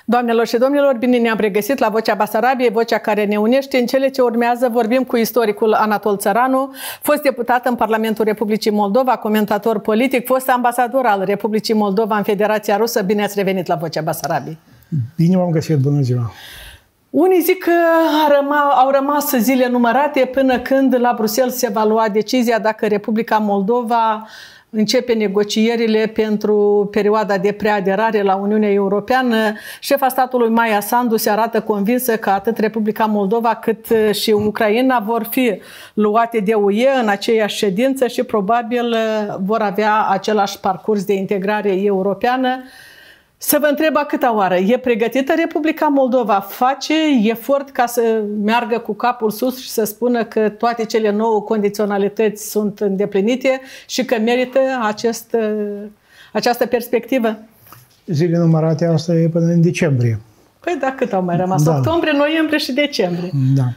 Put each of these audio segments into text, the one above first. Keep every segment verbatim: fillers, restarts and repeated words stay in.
Doamnelor și domnilor, bine ne-am regăsit la Vocea Basarabiei, vocea care ne unește. În cele ce urmează vorbim cu istoricul Anatol Țăranu, fost deputat în Parlamentul Republicii Moldova, comentator politic, fost ambasador al Republicii Moldova în Federația Rusă. Bine ați revenit la Vocea Basarabiei. Bine v-am găsit, bună ziua! Unii zic că au rămas zile numărate până când la Bruxelles se va lua decizia dacă Republica Moldova începe negocierile pentru perioada de preaderare la Uniunea Europeană. Șefa statului Maia Sandu se arată convinsă că atât Republica Moldova cât și Ucraina vor fi luate de U E în aceeași ședință și probabil vor avea același parcurs de integrare europeană. Să vă întreb a câta oară, e pregătită Republica Moldova? Face efort ca să meargă cu capul sus și să spună că toate cele nouă condiționalități sunt îndeplinite și că merită acest, această perspectivă? Zile numărate, asta e până în decembrie. Păi da, cât au mai rămas? Da. Octombrie, noiembrie și decembrie. Da.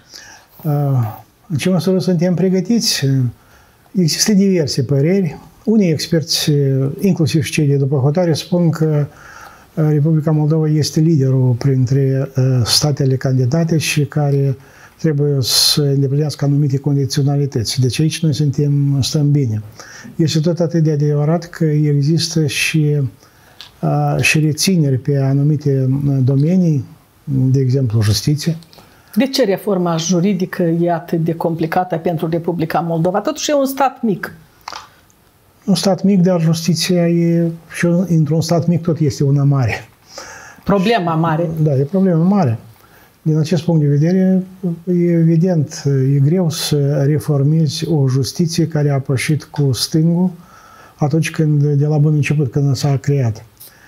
În ce măsură suntem pregătiți? Există diverse păreri. Unii experți, inclusiv cei de după hotare, spun că Republica Moldova este liderul printre statele candidate și care trebuie să îndeplinească anumite condiționalități. Deci aici noi suntem, stăm bine. Este tot atât de adevărat că există și, și rețineri pe anumite domenii, de exemplu justiție. De ce reforma juridică e atât de complicată pentru Republica Moldova? Totuși e un stat mic. Un stat mic, dar justiția e, și într-un stat mic tot este una mare. Problema mare. Da, e problema mare. Din acest punct de vedere, e evident, e greu să reformezi o justiție care a pășit cu stângul atunci când, de la bun început, când s-a creat.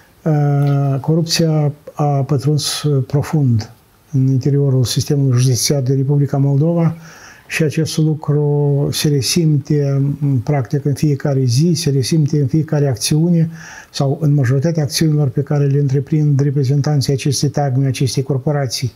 Corupția a pătruns profund în interiorul sistemului judiciar de Republica Moldova. Și acest lucru se resimte practic în fiecare zi, se resimte în fiecare acțiune sau în majoritatea acțiunilor pe care le întreprind reprezentanții acestei tagme, acestei corporații.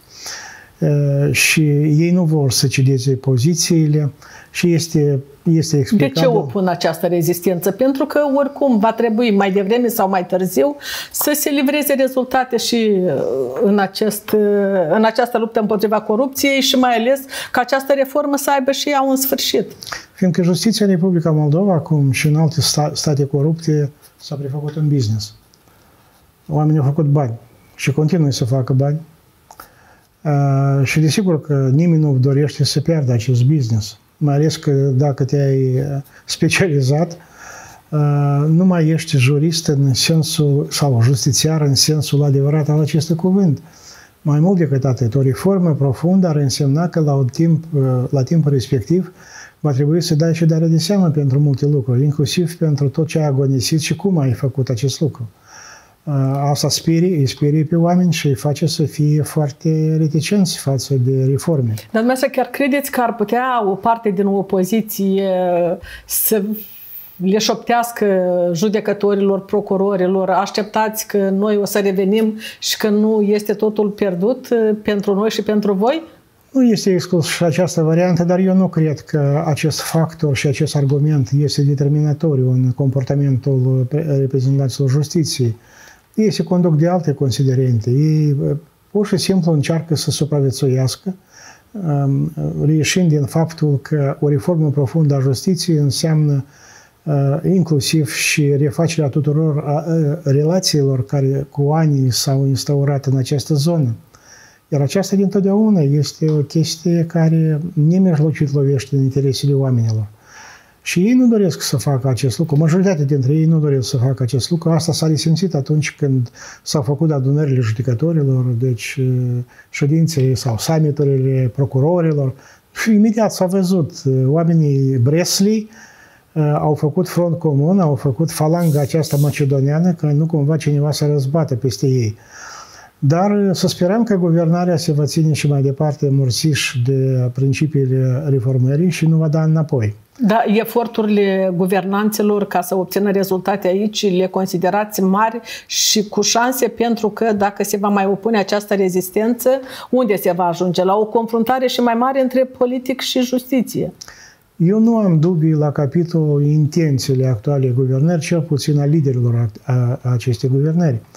Și ei nu vor să cedeze pozițiile și este, este explicabil. De ce opun această rezistență? Pentru că oricum va trebui mai devreme sau mai târziu să se livreze rezultate și în, acest, în această luptă împotriva corupției și mai ales că această reformă să aibă și ea un sfârșit. Fiindcă justiția în Republica Moldova, cum și în alte state corupte, s-a prefăcut un business. Oamenii au făcut bani și continuă să facă bani. Uh, și desigur că nimeni nu dorește să piardă acest business. Mai ales că dacă te-ai specializat, uh, nu mai ești jurist în sensul, sau justițiar în sensul adevărat al acestui cuvânt. Mai mult decât atât, o reformă profundă ar însemna că la, timp, uh, la timpul respectiv va trebui să dai și dare de seamă pentru multe lucruri, inclusiv pentru tot ce ai agonisit și cum ai făcut acest lucru. Asta sperie, îi sperie pe oameni și îi face să fie foarte reticenți față de reforme. Dar dumneavoastră chiar credeți că ar putea o parte din opoziție să le șoptească judecătorilor, procurorilor, așteptați că noi o să revenim și că nu este totul pierdut pentru noi și pentru voi? Nu este exclus și această variantă, dar eu nu cred că acest factor și acest argument este determinatoriu în comportamentul reprezentanților justiției. Ei se conduc de alte considerente. Ei pur și simplu încearcă să supraviețuiască, reieșind din faptul că o reformă profundă a justiției înseamnă inclusiv și refacerea tuturor relațiilor care cu ani s-au instaurat în această zonă. Iar aceasta dintotdeauna este o chestie care nemijlocit lovește în interesele oamenilor. Și ei nu doresc să facă acest lucru. Majoritatea dintre ei nu doresc să facă acest lucru. Asta s-a resimțit atunci când s-au făcut adunările judecătorilor, deci ședințele sau summiturile procurorilor. Și imediat s-a văzut. Oamenii Breslei au făcut front comun, au făcut falanga aceasta macedoneană, ca nu cumva cineva să răzbată peste ei. Dar să sperăm că guvernarea se va ține și mai departe mursiș de principiile reformării și nu va da înapoi. Da, eforturile guvernanților ca să obțină rezultate aici le considerați mari și cu șanse, pentru că dacă se va mai opune această rezistență, unde se va ajunge? La o confruntare și mai mare între politic și justiție. Eu nu am dubii la capitolul intențiile actuale guvernări, cel puțin a liderilor a, a acestei guvernări.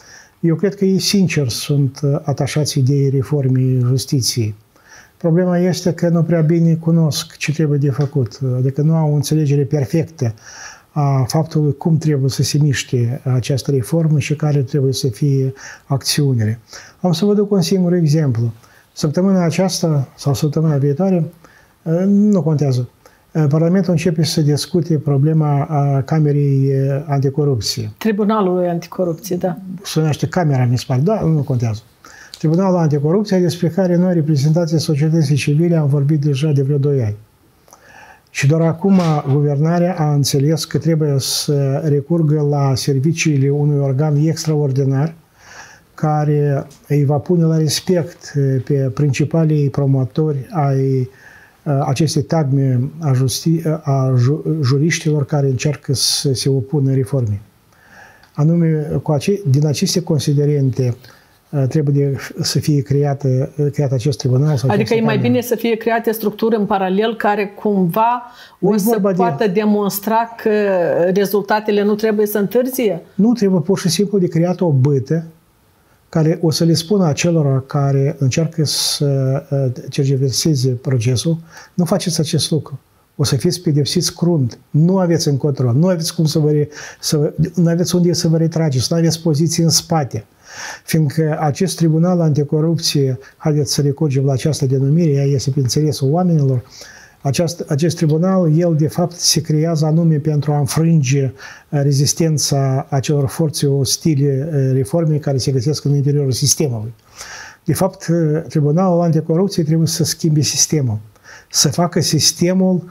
Eu cred că ei sincer sunt atașați ideii reformei justiției. Problema este că nu prea bine cunosc ce trebuie de făcut, adică nu au o înțelegere perfectă a faptului cum trebuie să se miște această reformă și care trebuie să fie acțiunile. Am să vă duc un singur exemplu. Săptămâna aceasta sau săptămâna viitoare, nu contează, Parlamentul începe să discute problema Camerei Anticorupție. Tribunalul Anticorupție, da. Se numește Camera, mi se pare, da, nu contează. Tribunalul Anticorupție, despre care noi, reprezentanții societății civile, am vorbit deja de vreo doi ani. Și doar acum guvernarea a înțeles că trebuie să recurgă la serviciile unui organ extraordinar care îi va pune la respect pe principalii promotori ai acestei tagme a, justi- a juriștilor care încearcă să se opună reformei. Anume, cu ace- din aceste considerente trebuie să fie creată, creat acest tribunal. Sau adică e mai bine să fie create structuri în paralel care cumva o să poată de... demonstra că rezultatele nu trebuie să întârzie? Nu, trebuie pur și simplu de creat o bătă care o să le spună acelora care încearcă să tergiverseze procesul, nu faceți acest lucru. O să fiți pedepsiți crunt. Nu aveți încotro, nu aveți cum să vă, să, nu aveți unde să vă retrageți, nu aveți poziții în spate. Fiindcă acest tribunal anticorupție, haideți să recurgem la această denumire, ea este pe înțelesul oamenilor, Aceast, acest tribunal, el de fapt se creează anume pentru a înfrânge rezistența acelor forțe ostile reformei care se găsesc în interiorul sistemului. De fapt, tribunalul anticorupție trebuie să schimbe sistemul, să facă sistemul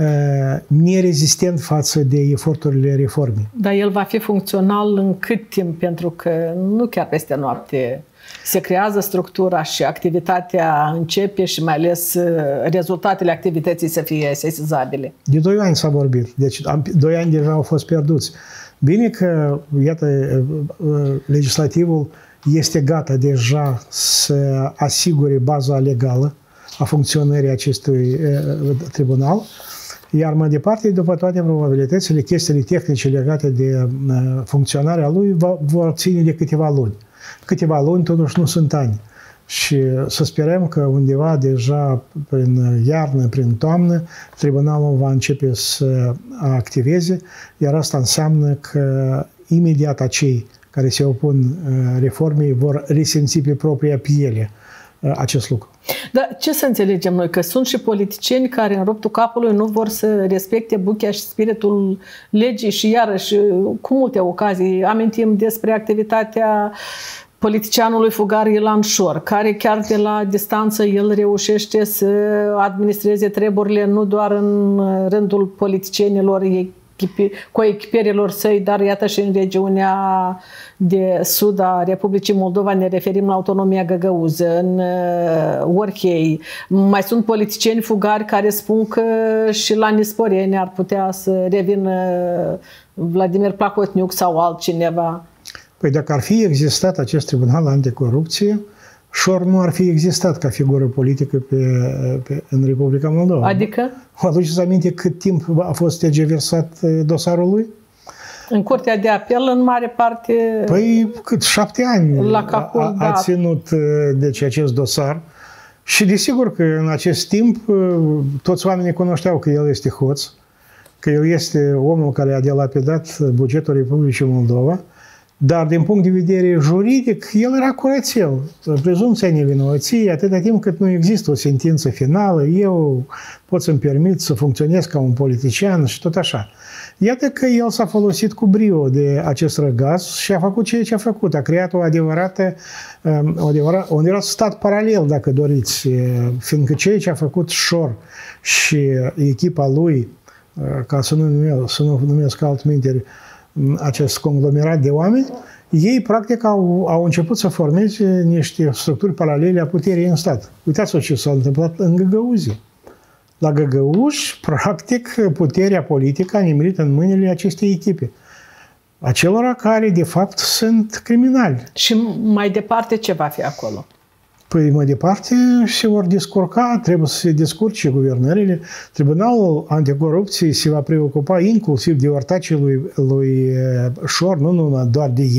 nerezistent față de eforturile reformei. Dar el va fi funcțional în cât timp? Pentru că nu chiar peste noapte se creează structura și activitatea începe și mai ales rezultatele activității să fie sesizabile. De doi ani s-a vorbit, deci doi ani deja au fost pierduți. Bine că, iată, legislativul este gata deja să asigure baza legală a funcționării acestui tribunal, iar mai departe, după toate probabilitățile, chestiile tehnice legate de funcționarea lui vor ține de câteva luni. Câteva luni totuși nu sunt ani. Și să sperăm că undeva deja prin iarnă, prin toamnă, tribunalul va începe să activeze, iar asta înseamnă că imediat acei care se opun reformei vor resimți pe propria piele acest lucru. Dar ce să înțelegem noi? Că sunt și politicieni care în ruptul capului nu vor să respecte buchea și spiritul legii și iarăși cu multe ocazii amintim despre activitatea politicianului fugar Ilan Șor, care chiar de la distanță el reușește să administreze treburile nu doar în rândul politicienilor coechipierilor săi, dar iată și în regiunea de sud a Republicii Moldova, ne referim la autonomia Găgăuză, în Orhei. Mai sunt politicieni fugari care spun că și la Nisporeni ar putea să revină Vladimir Plahotniuc sau altcineva. Păi dacă ar fi existat acest tribunal anticorupție, Șor nu ar fi existat ca figură politică pe, pe, în Republica Moldova. Adică? Vă aduceți aminte cât timp a fost tergiversat dosarul lui? În Curtea de Apel, în mare parte... Păi cât? Șapte ani la Capul, a, da. a ținut deci, acest dosar. Și desigur că în acest timp toți oamenii cunoșteau că el este hoț, că el este omul care a delapidat bugetul Republicii Moldova. Dar din punct de vedere juridic, el era curățel. Prezumția nevinovăției, atâta timp cât nu există o sentință finală, eu pot să-mi permit să funcționez ca un politician și tot așa. Iată că el s-a folosit cu brio de acest răgaz și a făcut ceea ce a făcut. A creat o adevărată, o adevărat, un adevărat stat paralel, dacă doriți, fiindcă ceea ce a făcut Șor și echipa lui, ca să nu numesc, să nu numesc altminteri, acest conglomerat de oameni, ei practic au, au început să formeze niște structuri paralele a puterii în stat. Uitați-vă ce s-a întâmplat în Găgăuzie. La Găgăuși, practic, puterea politică a nimerit în mâinile acestei echipe. Acelora care, de fapt, sunt criminali. Și mai departe ce va fi acolo? Păi mai departe se vor descurca, trebuie să se descurce guvernările. Tribunalul Anticorupției se va preocupa inclusiv de ortacii lui, lui Șor, nu, nu doar de el.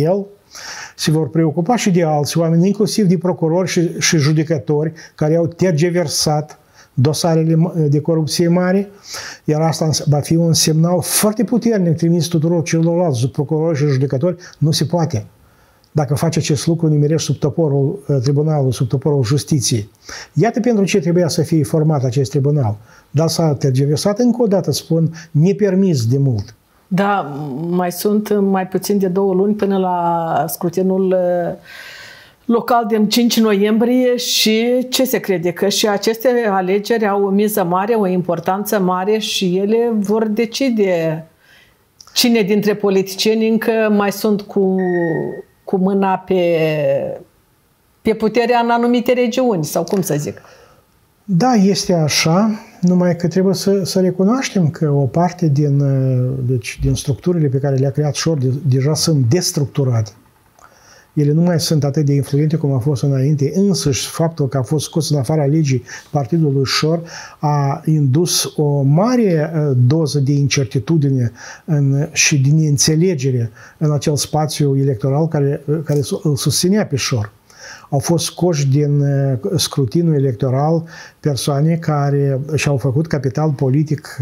se vor preocupa și de alți oameni, inclusiv de procurori și, și judecători care au tergiversat dosarele de corupție mari, iar asta va fi un semnal foarte puternic trimis tuturor celorlalți procurori și judecători. Nu se poate. Dacă faci acest lucru, nimerești sub toporul tribunalului, sub toporul justiției. Iată pentru ce trebuia să fie format acest tribunal. Dar s-a tergiversat, încă o dată spun, nepermis de mult. Da, mai sunt mai puțin de două luni până la scrutinul local din cinci noiembrie și ce se crede? Că și aceste alegeri au o miză mare, o importanță mare și ele vor decide cine dintre politicieni încă mai sunt cu, cu mâna pe, pe puterea în anumite regiuni, sau cum să zic. Da, este așa, numai că trebuie să, să recunoaștem că o parte din, deci, din structurile pe care le-a creat Șor deja sunt destructurate. Ele nu mai sunt atât de influente cum a fost înainte, însăși faptul că a fost scos în afara legii partidul lui Șor a indus o mare doză de incertitudine în, și de neînțelegere în acel spațiu electoral care, care îl susținea pe Șor. Au fost scoși din scrutinul electoral persoane care și-au făcut capital politic,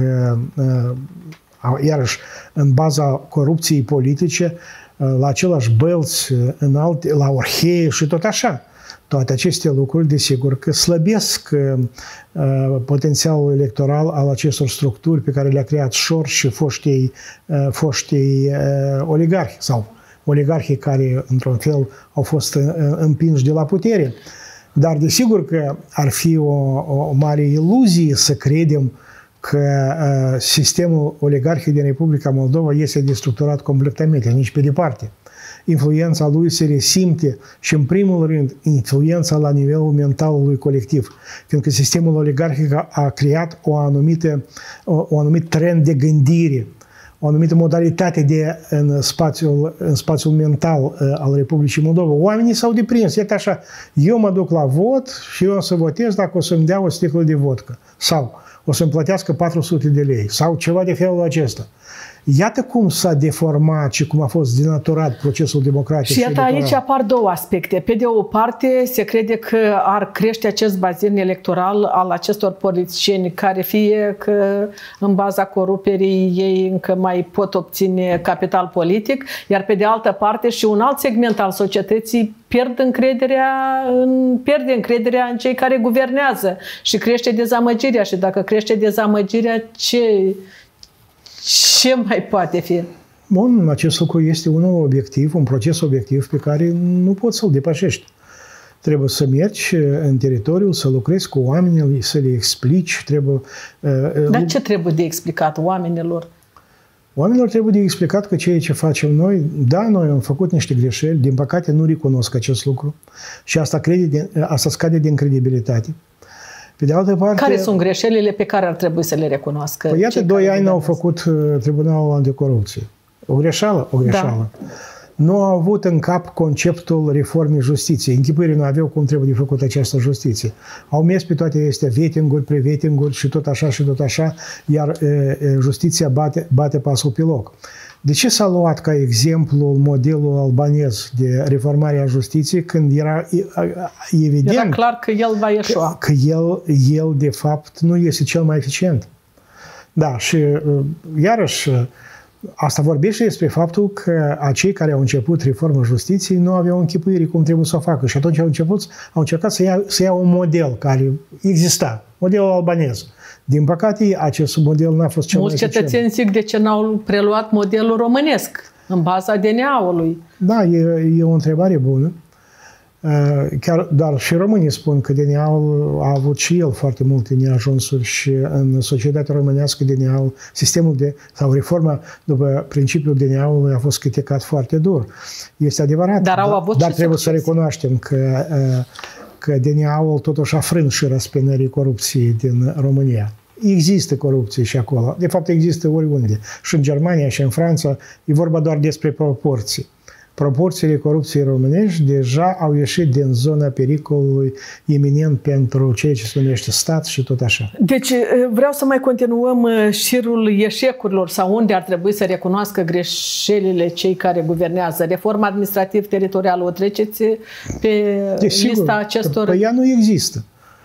iarăși, în baza corupției politice, la același bălți, în alte, la orhee și tot așa. Toate aceste lucruri, desigur, că slăbesc uh, potențialul electoral al acestor structuri pe care le-a creat Șor și foștii, uh, foștii uh, oligarhi sau oligarhii care, într-un fel, au fost uh, împinși de la putere. Dar, desigur că ar fi o, o mare iluzie să credem că uh, sistemul oligarhic din Republica Moldova este destructurat completamente, nici pe departe. Influența lui se resimte și, în primul rând, influența la nivelul mentalului colectiv, fiindcă sistemul oligarhic a, a creat o anumită, o, o anumit trend de gândire, o anumită modalitate de, în, spațiul, în spațiul mental uh, al Republicii Moldova. Oamenii s-au deprins. Iată așa, eu mă duc la vot și eu o să votez dacă o să-mi dea o sticlă de vodcă. Sau o să-mi plătească patru sute de lei sau ceva de felul acesta. Iată cum s-a deformat și cum a fost denaturat procesul democratic. Și iată, aici apar două aspecte. Pe de o parte, se crede că ar crește acest bazin electoral al acestor politicieni care fie că în baza coruperii ei încă mai pot obține capital politic, iar pe de altă parte și un alt segment al societății pierd încrederea în, pierde încrederea în cei care guvernează și crește dezamăgirea. Și dacă crește dezamăgirea, ce... Ce mai poate fi? Bun, acest lucru este unul obiectiv, un proces obiectiv pe care nu poți să-l depășești. Trebuie să mergi în teritoriu, să lucrezi cu oamenii, să le explici. Trebuie, Dar ce trebuie de explicat oamenilor? Oamenilor trebuie de explicat că ceea ce facem noi, da, noi am făcut niște greșeli, din păcate nu recunosc acest lucru și asta, crede, asta scade din credibilitate. Pe de altă parte, care sunt greșelile pe care ar trebui să le recunoască? Păi iată, doi ani au făcut Tribunalul Anticorupție. O greșeală? O greșeală. Da. Nu au avut în cap conceptul reformei justiției. Închipuirii nu aveau cum trebuie de făcut această justiție. Au mers pe toate acestea vetinguri, prevetinguri și tot așa și tot așa, iar e, e, justiția bate, bate pasul pe loc. De ce s-a luat ca exemplu modelul albanez de reformare a justiției când era evident era clar că el va ieșua? Că, că el, el, de fapt, nu este cel mai eficient. Da, și iarăși asta vorbește despre faptul că acei care au început reforma justiției nu aveau închipuire cum trebuie să o facă și atunci au început, au încercat să ia, să ia un model care exista, modelul albanez. Din păcate, acest model n-a fost cel Mulți mai eficient. Mulți cetățeni zic de ce n-au preluat modelul românesc în baza D N A-ului. Da, e, e o întrebare bună. Chiar, dar și românii spun că D N A-ul a avut și el foarte multe neajunsuri și în societatea românească D N A-ul, sistemul de, sau reforma după principiul D N A-ului a fost criticat foarte dur. Este adevărat, dar, au avut dar și trebuie succes. să recunoaștem că, că D N A-ul totuși a frânt și răspânării corupției din România. Există corupție și acolo. De fapt, există oriunde. Și în Germania și în Franța e vorba doar despre proporții. proporțiile corupției românești deja au ieșit din zona pericolului iminent pentru ceea ce se numește stat și tot așa. Deci vreau să mai continuăm șirul eșecurilor sau unde ar trebui să recunoască greșelile cei care guvernează. Reforma administrativ-teritorială o treceți pe deci, lista sigur, acestor... Păi ea nu există.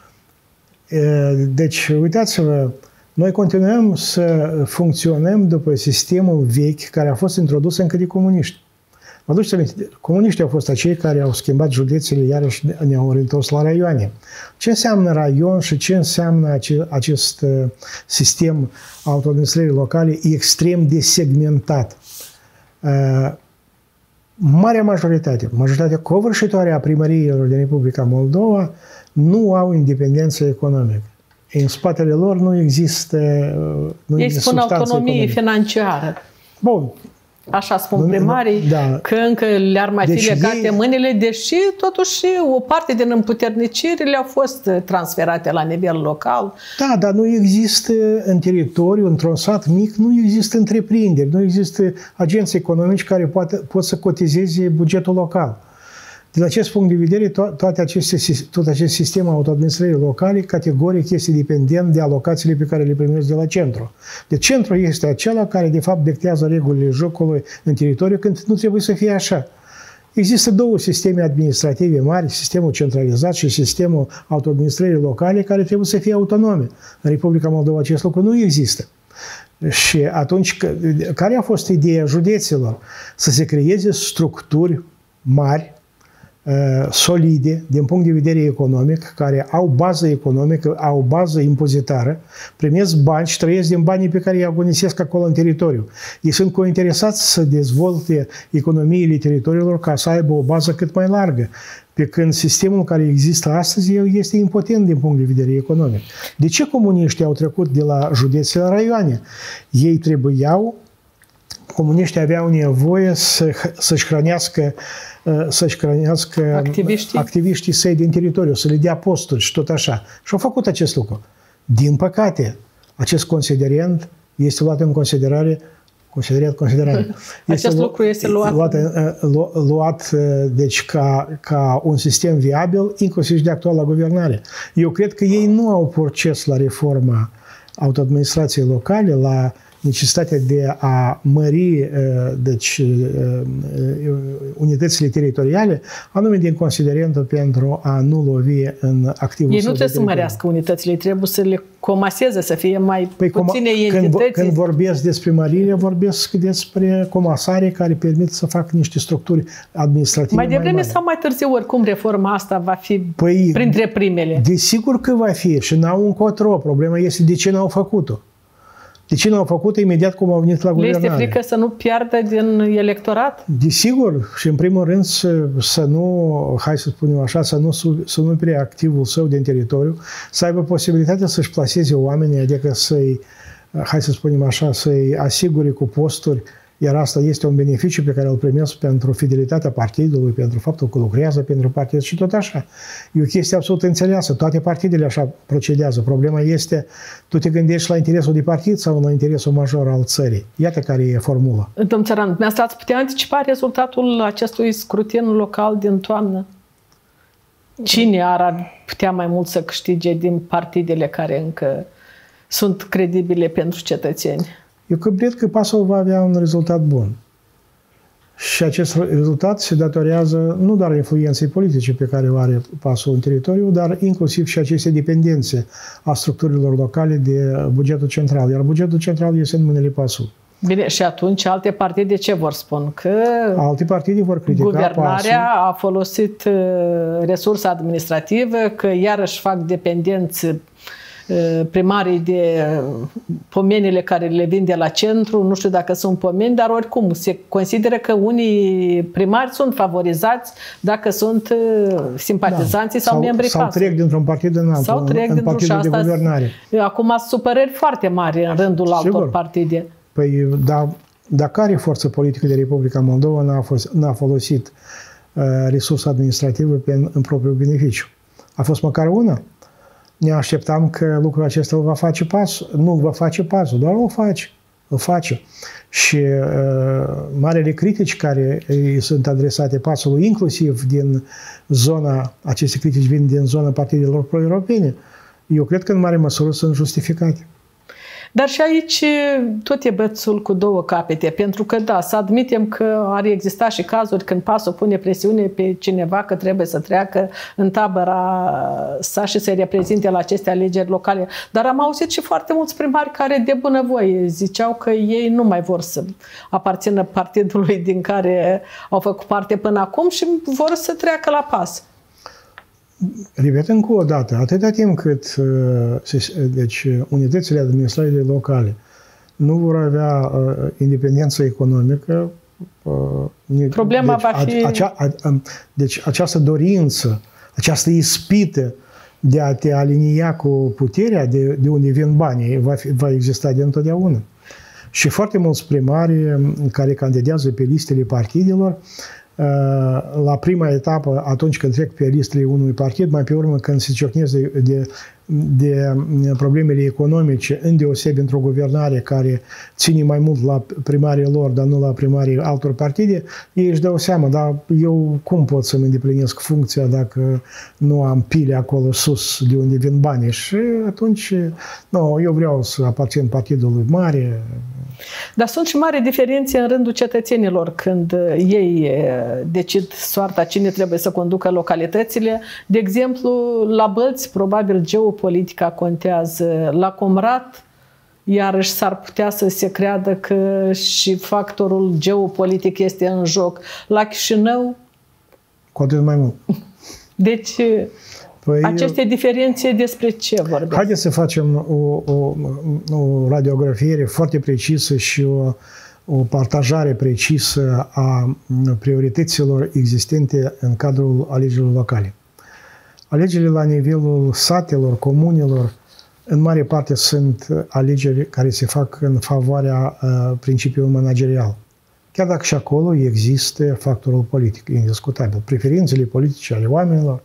Deci, uitați-vă, noi continuăm să funcționăm după sistemul vechi care a fost introdus încă de comuniști. Vă aduceți aminte, comuniștii au fost acei care au schimbat județele, iarăși ne-au întors la raioane. Ce înseamnă raion și ce înseamnă ace, acest uh, sistem autoadministrării locale extrem de segmentat? Uh, marea majoritate, majoritatea covârșitoare a primăriilor din Republica Moldova nu au independență economică. În spatele lor nu există nu Ei există spun autonomie economică. financiară. Bun. Așa spun primarii, da. că încă le-ar mai deci fi legate ei... mâinile, deși totuși o parte din împuterniciri au fost transferate la nivel local. Da, dar nu există în teritoriu, într-un sat mic, nu există întreprinderi, nu există agenți economici care poate, pot să cotizeze bugetul local. Din acest punct de vedere, to- toate aceste, tot acest sistem autoadministrării locale categoric este dependent de alocațiile pe care le primesc de la centru. Deci centrul este acela care de fapt dictează regulile jocului în teritoriu când nu trebuie să fie așa. Există două sisteme administrative mari, sistemul centralizat și sistemul autoadministrării locale, care trebuie să fie autonome. În Republica Moldova acest lucru nu există. Și atunci, care a fost ideea județelor? Să se creeze structuri mari, solide, din punct de vedere economic, care au bază economică, au bază impozitară, primesc bani și trăiesc din banii pe care îi agonisesc acolo în teritoriu. Ei sunt cointeresați să dezvolte economiile teritoriilor ca să aibă o bază cât mai largă. Pe când sistemul care există astăzi, el este impotent din punct de vedere economic. De ce comuniștii au trecut de la județe la raioane? Ei trebuiau, comuniștii aveau nevoie să, să-și hrănească să-și hrănească activiștii. activiștii săi din teritoriu, să le dea posturi și tot așa. Și au făcut acest lucru. Din păcate, acest considerent este luat în considerare considerat considerare. Acest lucru este luat, luat, luat deci, ca, ca un sistem viabil, inclusiv de actuala guvernare. Eu cred că ei nu au proces la reforma autoadministrației locale, la necesitatea de a mări deci, unitățile teritoriale, anume din considerentul pentru a nu lovi în activul. Ei nu trebuie să mărească unitățile, trebuie să le comaseze, să fie mai păi puține când, entități. Când vorbesc despre mărire, vorbesc despre comasare care permit să fac niște structuri administrative mai devreme mai sau mai târziu, oricum, reforma asta va fi păi, printre primele. Desigur că va fi și n-au încotro. Problema este de ce n-au făcut-o. De ce n-au făcut imediat cum au venit la guvernare? Le este frică să nu piardă din electorat? Desigur. Și în primul rând să, să nu, hai să spunem așa, să nu, să nu prea activul său din teritoriu, să aibă posibilitatea să-și plaseze oamenii, adică să-i, hai să spunem așa, să-i asigure cu posturi, iar asta este un beneficiu pe care îl primesc pentru fidelitatea partidului, pentru faptul că lucrează pentru partid și tot așa. E o chestie absolut înțeleasă. Toate partidele așa procedează. Problema este, tu te gândești la interesul de partid sau la interesul major al țării. Iată care e formula. Domnul Țăran, dumneavoastră ați putea anticipa rezultatul acestui scrutin local din toamnă? Cine ar putea mai mult să câștige din partidele care încă sunt credibile pentru cetățeni? Eu cred că PAS-ul va avea un rezultat bun. Și acest rezultat se datorează nu doar influenței politice pe care o are PAS-ul în teritoriu, dar inclusiv și aceste dependențe a structurilor locale de bugetul central. Iar bugetul central este în mâinile PAS-ului. Bine, și atunci alte partide ce vor spun? Că alte partide vor critica guvernarea PAS-ul. a folosit resursa administrativă, că iarăși fac dependenți primarii de pomenile care le vin de la centru, nu știu dacă sunt pomeni, dar oricum se consideră că unii primari sunt favorizați dacă sunt simpatizanții da. sau, sau membrii sau PAS. Sau trec dintr-un partid în altul, sau trec în partidul de guvernare. Acum sunt supărări foarte mari în rândul altor Sigur. partide. Păi, da, dar care forță politică de Republica Moldova n-a, fost, n-a folosit uh, resursa administrativă pe, în, în propriul beneficiu? A fost măcar una? Ne așteptam că lucrul acesta îl va face PAS. Nu va face PAS-ul, doar o face. îl face. Și uh, marele critici care îi sunt adresate pasului, inclusiv din zona, aceste critici vin din zona partidelor pro-europene, eu cred că în mare măsură sunt justificate. Dar și aici tot e bățul cu două capete, pentru că da, să admitem că ar exista și cazuri când PAS-ul pune presiune pe cineva că trebuie să treacă în tabăra sa și să-i reprezinte la aceste alegeri locale. Dar am auzit și foarte mulți primari care de bunăvoie ziceau că ei nu mai vor să aparțină partidului din care au făcut parte până acum și vor să treacă la PAS. Repet încă o dată, atâta timp cât deci, unitățile administrative locale nu vor avea uh, independență economică, uh, problema deci, va fi... Acea, a, deci această dorință, această ispită de a te alinia cu puterea, de, de unde vin banii, va, fi, va exista de întotdeauna. Și foarte mulți primari care candidează pe listele partidelor, la prima etapă, atunci când trec pe listele unui partid, mai pe urmă când se ciocnesc de, de, de problemele economice, îndeosebi într-o guvernare care ține mai mult la primarii lor, dar nu la primarii altor partide, ei își dau seama, dar eu cum pot să-mi îndeplinesc funcția dacă nu am pile acolo sus de unde vin banii? Și atunci, nu, eu vreau să aparțin partidului mare. Dar sunt și mari diferențe în rândul cetățenilor când ei decid soarta cine trebuie să conducă localitățile. De exemplu, la Bălți, probabil geopolitica contează. La Comrat, iarăși s-ar putea să se creadă că și factorul geopolitic este în joc. La Chișinău... Cu atât mai mult. Deci... Păi, aceste diferențe despre ce vorbesc? Haideți să facem o, o, o radiografiere foarte precisă și o, o partajare precisă a priorităților existente în cadrul alegerilor locale. Alegerile la nivelul satelor, comunelor, în mare parte sunt alegeri care se fac în favoarea uh, principiului managerial. Chiar dacă și acolo există factorul politic, indiscutabil. Preferințele politice ale oamenilor.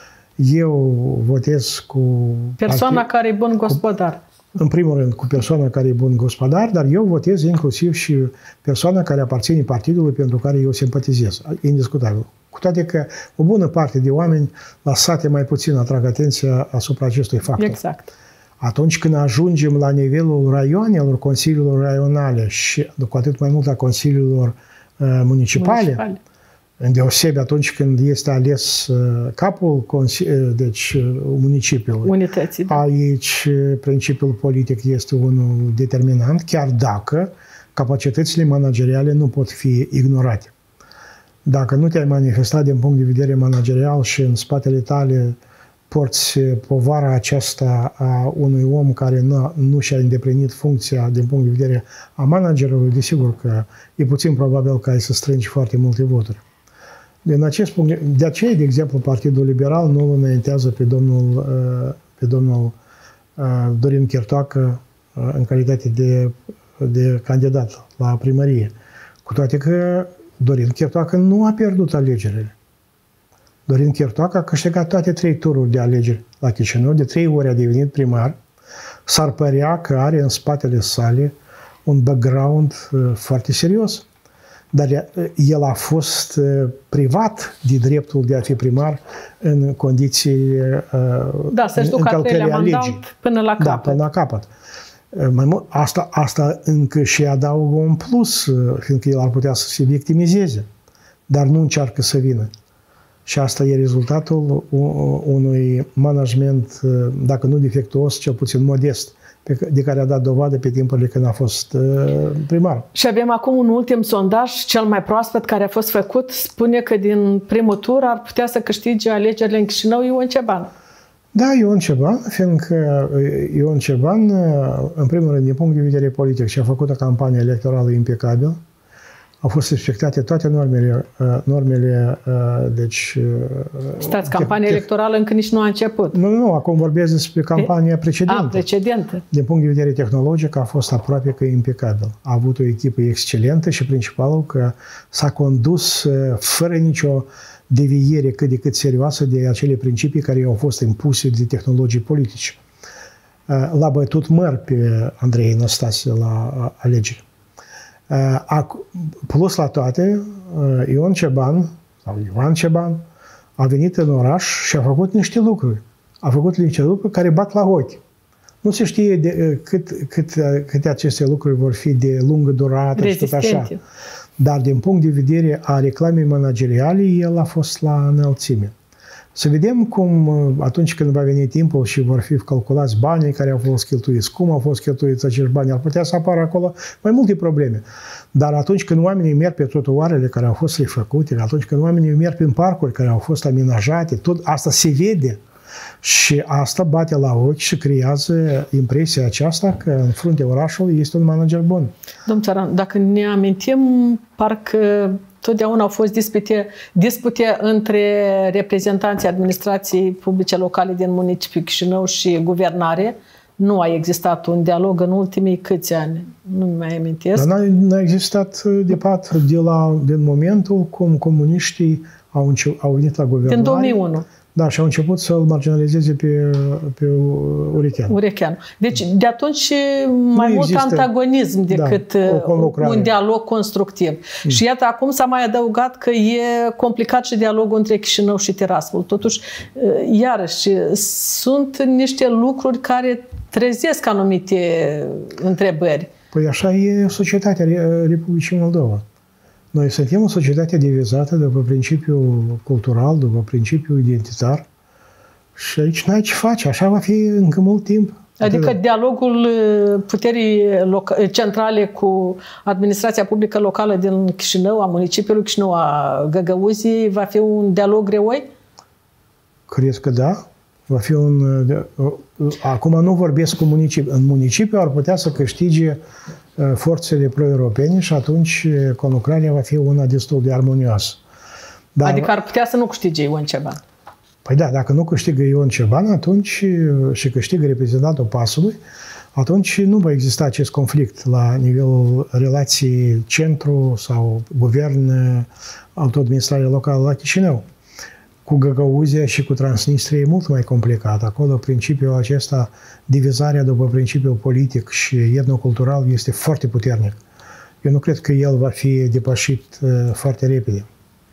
Eu votez cu... Persoana partid, care e bun gospodar. Cu, în primul rând, cu persoana care e bun gospodar, dar eu votez inclusiv și persoana care aparține partidului pentru care eu simpatizez. Indiscutabil. Cu toate că o bună parte de oameni la sate mai puțin atrag atenția asupra acestui factor. Exact. Atunci când ajungem la nivelul raioanelor, consiliilor raionale și cu atât mai mult la consiliilor uh, municipale, municipale. Îndeosebi atunci când este ales capul deci, municipiului. Unității, da. Aici principiul politic este unul determinant, chiar dacă capacitățile manageriale nu pot fi ignorate. Dacă nu te-ai manifestat din punct de vedere managerial și în spatele tale porți povara aceasta a unui om care nu, nu și-a îndeplinit funcția din punct de vedere a managerului, desigur că e puțin probabil că ai să strângi foarte multe voturi. Din acest punct, de aceea, de exemplu, Partidul Liberal nu îl înaintează pe domnul, pe domnul Dorin Chirtoacă în calitate de, de candidat la primărie. Cu toate că Dorin Chirtoacă nu a pierdut alegerile. Dorin Chirtoacă a câștigat toate trei tururi de alegeri la Chișinău, de trei ori a devenit primar. S-ar părea că are în spatele sale un background foarte serios. Dar el a fost privat de dreptul de a fi primar în condiții da, să-și ducă al treilea mandat până la capăt. Da, până la capăt. Mai mult, asta, asta încă și adaugă un plus, fiindcă el ar putea să se victimizeze, dar nu încearcă să vină. Și asta e rezultatul unui management, dacă nu defectuos, cel puțin modest, de care a dat dovadă pe timpurile când a fost primar. Și avem acum un ultim sondaj, cel mai proaspăt care a fost făcut, spune că din primul tur ar putea să câștige alegerile în Chișinău Ion Ceban. Da, Ion Ceban, fiindcă Ion Ceban, în primul rând, din punct de vedere politic, și-a făcut o campanie electorală impecabilă. Au fost respectate toate normele, normele deci... Stați, campania te, electorală încă nici nu a început. Nu, nu, acum vorbesc despre campania precedentă. A, precedentă. Din punct de vedere tehnologic a fost aproape că impecabil. A avut o echipă excelentă și principalul că s-a condus fără nicio deviere cât de cât serioasă de acele principii care au fost impuse de tehnologii politice. l-a bătut măr pe Andrei Năstase la alegeri. Plus la toate, Ion Ceban, sau Ioan Ceban, a venit în oraș și a făcut niște lucruri. A făcut niște lucruri care bat la ochi. Nu se știe de, cât, cât, câte aceste lucruri vor fi de lungă durată și tot așa. Dar din punct de vedere a reclamei manageriale, el a fost la înălțime. Să vedem cum, atunci când va veni timpul și vor fi calculați banii care au fost cheltuiți, cum au fost cheltuiți acești bani, ar putea să apară acolo mai multe probleme. Dar atunci când oamenii merg pe trotuarele care au fost refăcute, atunci când oamenii merg prin parcuri care au fost amenajate, tot asta se vede. Și asta bate la ochi și creează impresia aceasta că în fruntea orașului este un manager bun. Domnul Țăran, dacă ne amintim, parcă totdeauna au fost dispute, dispute între reprezentanții administrației publice locale din municipiul Chișinău și guvernare. Nu a existat un dialog în ultimii câți ani? Nu mai amintesc. Dar n-a existat de pat de la, din momentul cum comuniștii au, au venit la guvernare. Din două mii unu. Da, și au început să-l marginalizeze pe, pe Urechean. Urechean. Deci, de atunci, mai nu mult există, antagonism decât da, un dialog constructiv. Mm. Și iată, acum s-a mai adăugat că e complicat și dialogul între Chișinău și Tiraspol. Totuși, iarăși, sunt niște lucruri care trezesc anumite întrebări. Păi așa e societatea Republicii Moldova. Noi suntem o societate divizată după principiul cultural, după principiul identitar și aici n-ai ce face, așa va fi încă mult timp. Adică Atât. dialogul puterii centrale cu administrația publică locală din Chișinău, a municipiului Chișinău, a Găgăuzii, va fi un dialog greoi? Cred că da. Va fi un... Acum nu vorbesc cu municipiul. În municipiu ar putea să câștige forțele pro-europene și atunci conlucrarea va fi una destul de armonioasă. Dar, adică ar putea să nu câștige Ion Ceban. Păi da, dacă nu câștigă Ion Ceban, atunci și câștigă reprezentantul PAS-ului, atunci nu va exista acest conflict la nivelul relației centru sau guvern, autoadministrare locală la Chișinău. Cu Găgăuzia și cu Transnistria e mult mai complicat. Acolo principiul acesta, divizarea după principiul politic și etnocultural este foarte puternic. Eu nu cred că el va fi depășit uh, foarte repede.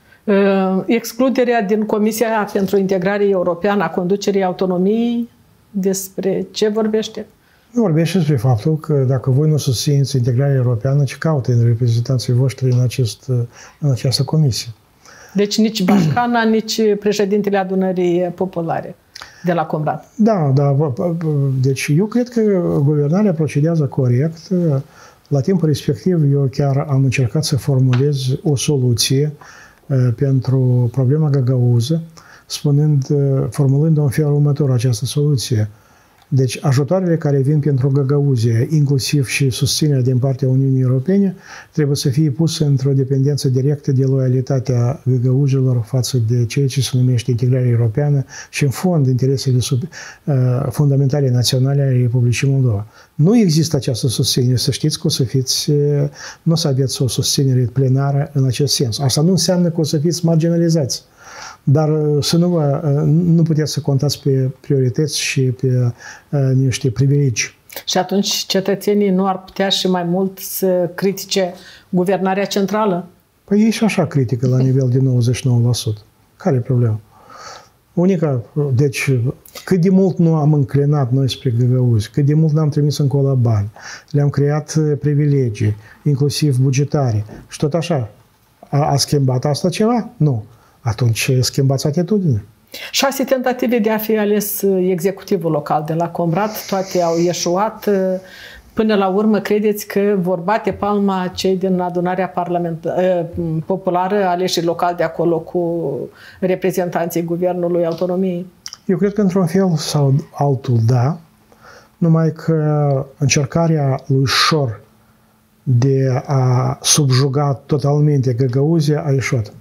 Excluderea din Comisia pentru Integrare Europeană a conducerii autonomiei, despre ce vorbește? Nu vorbește despre faptul că dacă voi nu susțineți integrarea europeană, ce caută în reprezentanții voștri în, acest, în această comisie? Deci nici Bașcana, nici președintele Adunării Populare de la Comrat. Da, da. Deci eu cred că guvernarea procedează corect. La timpul respectiv eu chiar am încercat să formulez o soluție pentru problema Găgăuză, spunând, formulând în felul următor această soluție. Deci ajutoarele care vin pentru Găgăuzie, inclusiv și susținerea din partea Uniunii Europene, trebuie să fie puse într-o dependență directă de loialitatea găgăuzilor față de ceea ce se numește integrarea europeană și, în fond, interesele sub, uh, fundamentale naționale ale Republicii Moldova. Nu există această susținere. Să știți că o să fiți, uh, nu o să aveți o susținere plenară în acest sens. Asta nu înseamnă că o să fiți marginalizați. Dar să nu, vă, nu puteți să contați pe priorități și pe uh, niște privilegii. Și atunci cetățenii nu ar putea și mai mult să critique guvernarea centrală? Păi ei și așa critică la nivel de nouăzeci și nouă la sută. Care e problema? Unica, deci, cât de mult nu am înclinat noi spre Găgăuzi, cât de mult n-am trimis încolo bani, le-am creat privilegii, inclusiv bugetare. Și tot așa. A, a schimbat asta ceva? Nu. Atunci schimbați atitudine. Șase tentative de a fi ales executivul local de la Comrat, toate au ieșuat. Până la urmă, credeți că vor bate palma cei din adunarea parlamentară populară, aleșii locali de acolo, cu reprezentanții Guvernului Autonomiei? Eu cred că într-un fel sau altul da, numai că încercarea lui Șor de a subjuga totalmente Găgăuzia a ieșuat.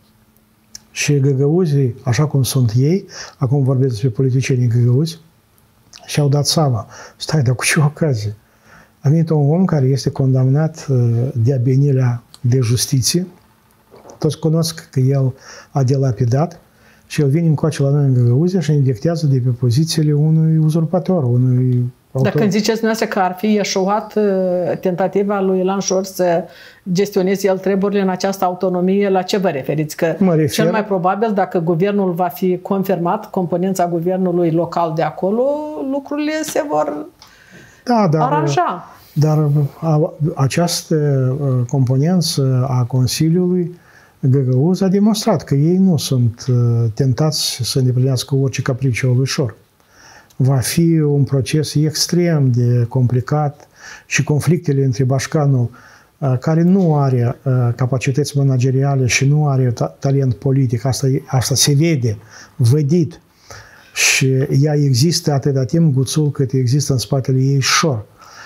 Și Găgăuzii, așa cum sunt ei, acum vorbesc despre politicienii Găgăuzi, și-au dat seama, stai, dar cu ce ocazie? A venit un om care este condamnat de abenirea de justiție, toți cunosc că el a delapidat și el vine încoace la noi în Găgăuzia și ne dictează de pe pozițiile unui uzurpator, unui Dacă când ziceți dumneavoastră că ar fi eșuat tentativa lui Ilan Șor să gestioneze el treburile în această autonomie, la ce vă referiți? Că refer... cel mai probabil, dacă guvernul va fi confirmat, componența guvernului local de acolo, lucrurile se vor da, dar, aranja. Dar a, această componență a Consiliului Găgăuz a demonstrat că ei nu sunt tentați să îndeplinească orice capriciu lui Șor. Va fi un proces extrem de complicat și conflictele între Bașcanul, care nu are capacități manageriale și nu are talent politic, asta, asta se vede, vădit. Și ea există atâta timp, guțul, cât există în spatele ei Șor.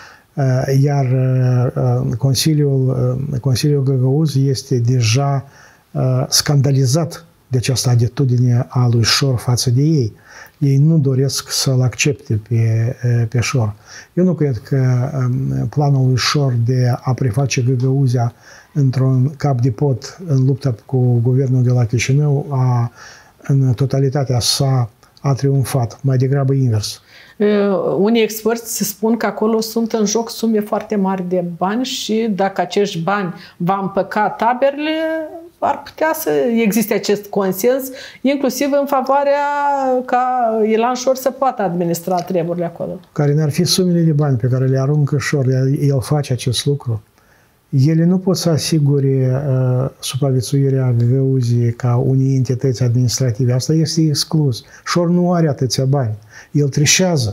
Iar Consiliul, Consiliul Găgăuz este deja scandalizat de această atitudine a lui Șor față de ei. Ei nu doresc să-l accepte pe, pe Șor. Eu nu cred că planul lui Șor de a preface Găgăuzea într-un cap de pot în lupta cu guvernul de la Chișinău a, în totalitatea sa a triumfat, mai degrabă invers. Unii experți spun că acolo sunt în joc sume foarte mari de bani și dacă acești bani va împăca taberele, ar putea să existe acest consens, inclusiv în favoarea ca Ilan Șor să poată administra treburile acolo. Care n-ar fi sumele de bani pe care le aruncă Șor, el face acest lucru. Ele nu pot să asigure uh, supraviețuirea Găgăuziei ca unei entități administrative. Asta este exclus. Șor nu are atâția bani. El trișează.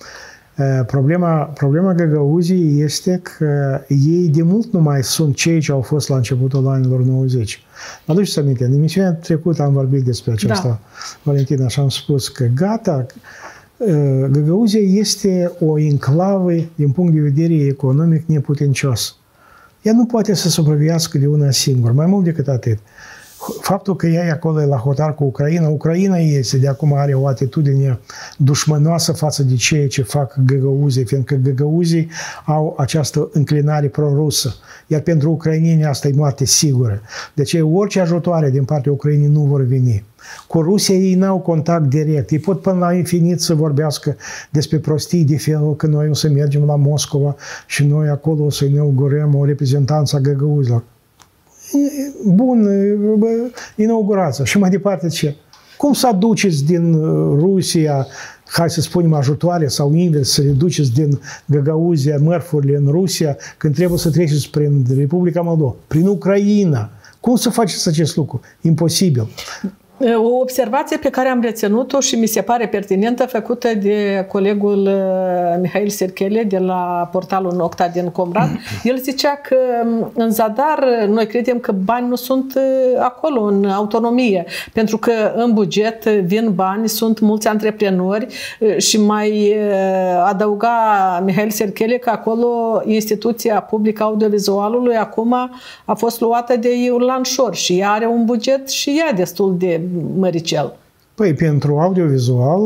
Uh, problema, problema Găgăuziei este că ei de mult nu mai sunt cei ce au fost la începutul anilor nouăzeci. Mă aduceți aminte, în emisiunea trecută am vorbit despre aceasta, da. Valentina, și am spus că gata, uh, Găgăuzia este o enclavă din punct de vedere economic neputincios. Ea nu poate să supraviețuiască de una singură, mai mult decât atât. Faptul că ea e acolo la hotar cu Ucraina, Ucraina este de acum are o atitudine dușmănoasă față de ceea ce fac găgăuzii, fiindcă găgăuzii au această înclinare pro-rusă. Iar pentru ucraineni asta e moarte sigură. De aceea orice ajutoare din partea Ucrainei nu vor veni. Cu Rusia ei n-au contact direct. Ei pot până la infinit să vorbească despre prostii de felul că noi o să mergem la Moscova și noi acolo o să inaugurăm o reprezentanță a găgăuzilor. Bun, inaugurați. Și mai departe ce? Cum să aduceți din Rusia, hai să spunem, ajutoare sau invers, să reduceți din Găgăuzia mărfurile în Rusia când trebuie să treceți prin Republica Moldova, prin Ucraina? Cum să faceți acest lucru? Imposibil. O observație pe care am reținut-o și mi se pare pertinentă, făcută de colegul Mihail Serchele de la portalul Nocta din Comrat. El zicea că în Zadar noi credem că bani nu sunt acolo, în autonomie, pentru că în buget vin bani, sunt mulți antreprenori și mai adăuga Mihail Serchele că acolo instituția publică audiovizualului acum a fost luată de Ilan Șor și ea are un buget și ea destul de măricel. Păi pentru audiovizual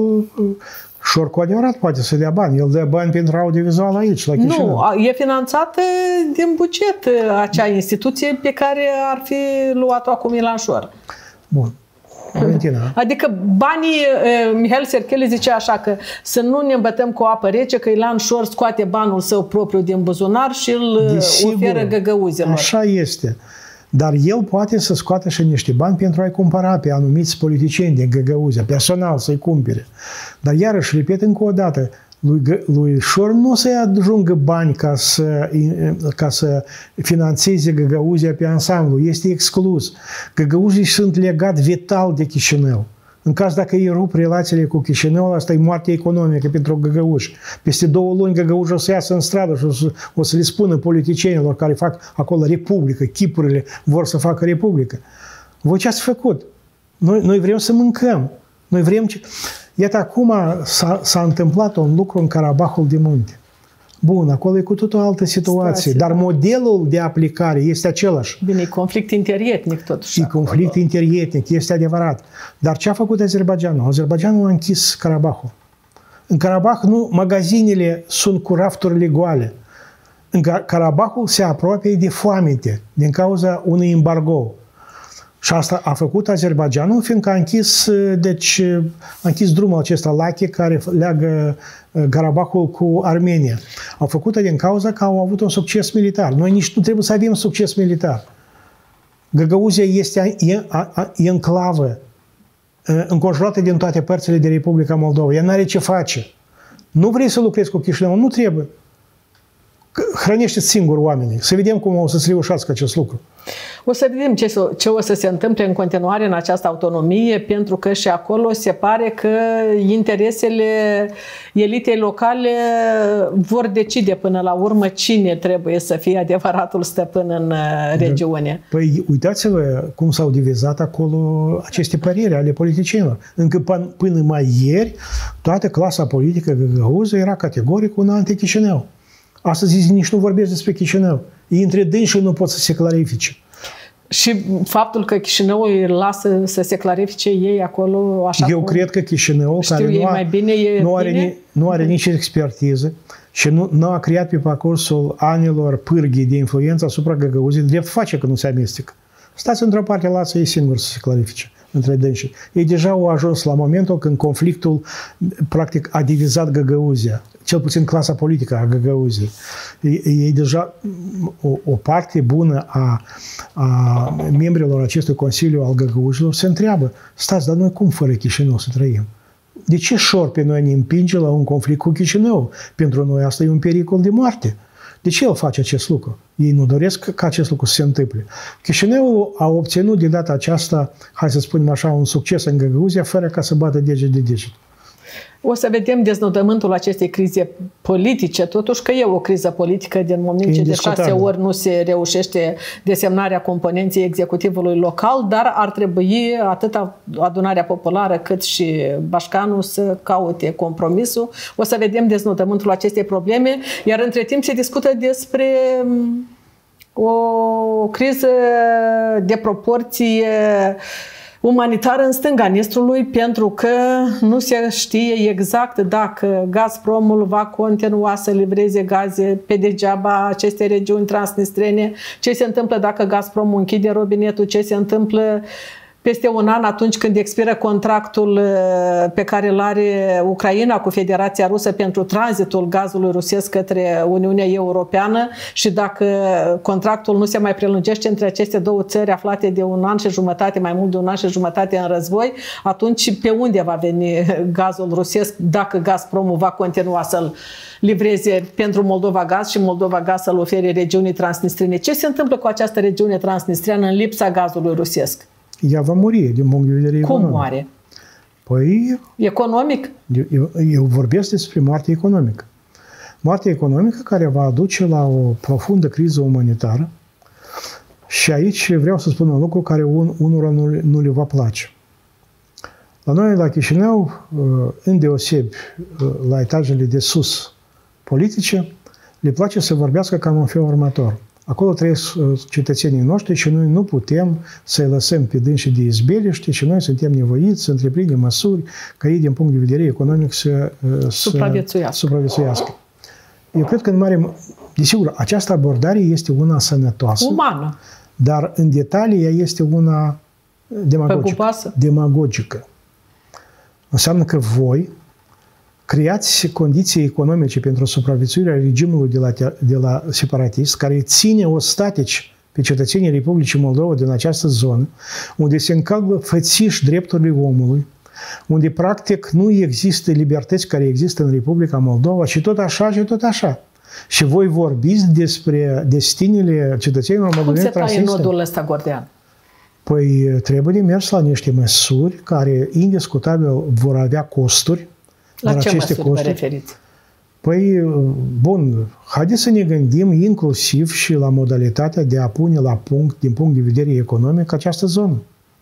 Șor cu adevărat poate să dea bani. El dă bani pentru audiovizual aici, la Chișinău. Nu, e finanțată din buget acea instituție pe care ar fi luat-o acum Ilan Șor. Bun. Valentina. Adică banii, Mihail Serchele zicea așa că să nu ne îmbătăm cu apă rece, că Ilan Șor scoate banul său propriu din buzunar și îl Desigur, oferă găgăuzilor. Așa este. Dar el poate să scoată și niște bani pentru a-i cumpăra pe anumiți politicieni din Găgăuzia, personal să-i cumpere. Dar iarăși, repet încă o dată, lui, lui Șor nu să-i ajungă bani ca să, ca să finanțeze Găgăuzia pe ansamblu. Este exclus. Găgăuzii sunt legat vital de Chișinău. În caz dacă îi rup relațiile cu Chișinău, asta e moarte economică pentru găgăuși. Peste două luni găgăuși o să iasă în stradă și o să, o să le spună politicienilor care fac acolo republică, chipurile vor să facă republică. Voi ce ați făcut? Noi, noi vrem să mâncăm. Noi vrem ce... Iată, acum s-a întâmplat un lucru în Karabahul de Munte. Bun, acolo e cu tot o altă situație, dar modelul de aplicare este același. Bine, e conflict interietnic totuși. E conflict interietnic, este adevărat. Dar ce a făcut Azerbaidjanul? Azerbaidjanul a închis Karabahul. În Karabah nu, magazinele sunt cu rafturile goale. În Karabahul se apropie de foamete din cauza unui embargo. Și asta a făcut Azerbaidjanul, fiindcă a închis, deci, a închis drumul acesta lache care leagă Karabahul cu Armenia. Au făcut-o din cauza că au avut un succes militar. Noi nici nu trebuie să avem succes militar. Găgăuzia este enclavă, înconjurată din toate părțile de Republica Moldova. Ea n-are ce face. Nu vrei să lucrezi cu Chișinău? Nu trebuie. Hrănește singur oamenii. Să vedem cum o să-ți reușească acest lucru. O să vedem ce, ce o să se întâmple în continuare în această autonomie, pentru că și acolo se pare că interesele elitei locale vor decide până la urmă cine trebuie să fie adevăratul stăpân în regiune. Păi uitați-vă cum s-au divizat acolo aceste păreri ale politicienilor. Încă până mai ieri, toată clasa politică găgăuză era categoric una anti-Chișinău. Astăzi nici nu vorbesc despre Chișinău. Ei între dânsii nu pot să se clarifice. Și faptul că Chișinău îi lasă să se clarifice ei acolo așa. Eu cum cred că Chișinău, care nu, a, mai bine, e nu, are, bine? nu are nici expertiză și nu, nu a creat pe parcursul anilor pârghii de influență asupra Găgăuziei, drept face că nu se amestecă. Stați într-o parte, lasă ei singuri să se clarifice între dânsii. Ei deja au ajuns la momentul când conflictul practic a divizat Găgăuzia, cel puțin clasa politică a Găgăuziei. Ei, ei deja, o, o parte bună a, a membrilor acestui Consiliu al Găgăuzilor se întreabă, stați, dar noi cum fără Chișinău să trăim? De ce șor pe noi ne împinge la un conflict cu Chișinău? Pentru noi asta e un pericol de moarte. De ce el face acest lucru? Ei nu doresc ca acest lucru să se întâmple. Chișinăul a obținut de data aceasta, hai să spunem așa, un succes în Găgăuzia, fără ca să bată deget de deget. O să vedem deznodământul acestei crize politice, totuși că e o criză politică din moment ce de șase ori nu se reușește desemnarea componenței executivului local, dar ar trebui atât adunarea populară cât și Bașcanul să caute compromisul. O să vedem deznodământul acestei probleme, iar între timp se discută despre o criză de proporție umanitară în stânga Nistrului, pentru că nu se știe exact dacă Gazpromul va continua să livreze gaze pe degeaba aceste regiuni transnistrene, ce se întâmplă dacă Gazpromul închide robinetul, ce se întâmplă peste un an atunci când expiră contractul pe care îl are Ucraina cu Federația Rusă pentru tranzitul gazului rusesc către Uniunea Europeană și dacă contractul nu se mai prelungește între aceste două țări aflate de un an și jumătate, mai mult de un an și jumătate în război, atunci pe unde va veni gazul rusesc dacă Gazpromul va continua să-l livreze pentru Moldova Gaz și Moldova Gaz să-l ofere regiunii transnistrine? Ce se întâmplă cu această regiune transnistreană în lipsa gazului rusesc? Ea va muri din punct de vedere economic. Cum moare? Păi... Economic? Eu, eu vorbesc despre moarte economică. Moarte economică care va aduce la o profundă criză umanitară și aici vreau să spun un lucru care un, unora nu, nu le va place. La noi, la Chișinău, îndeosebi la etajele de sus politice, le place să vorbească cam în felul următor. Acolo trăiesc cetățenii noștri și noi nu putem să-i lăsăm pe dânsii de izbeliște și noi suntem nevoiți să întreprindem măsuri ca ei, din punct de vedere economic, să, supraviețuiască. să supraviețuiască. Eu cred că, în mare, desigur, această abordare este una sănătoasă, umană, dar în detalii ea este una demagogică. demagogică. Înseamnă că voi creați condiții economice pentru supraviețuirea regimului de la, de la separatist, care ține ostatici pe cetățenii Republicii Moldova din această zonă, unde se încalcă fățiș drepturile omului, unde practic nu există libertăți care există în Republica Moldova și tot așa și tot așa. Și voi vorbiți despre destinele cetățenilor moldoveni transnistri. Cum se taie nodul ăsta, Gordean? Păi trebuie de mers la niște măsuri care indiscutabil vor avea costuri. La ce măsuri vă referiți? Păi, bun, haideți să ne gândim inclusiv și la modalitatea de a pune la punct, din punct de vedere economic, această zonă.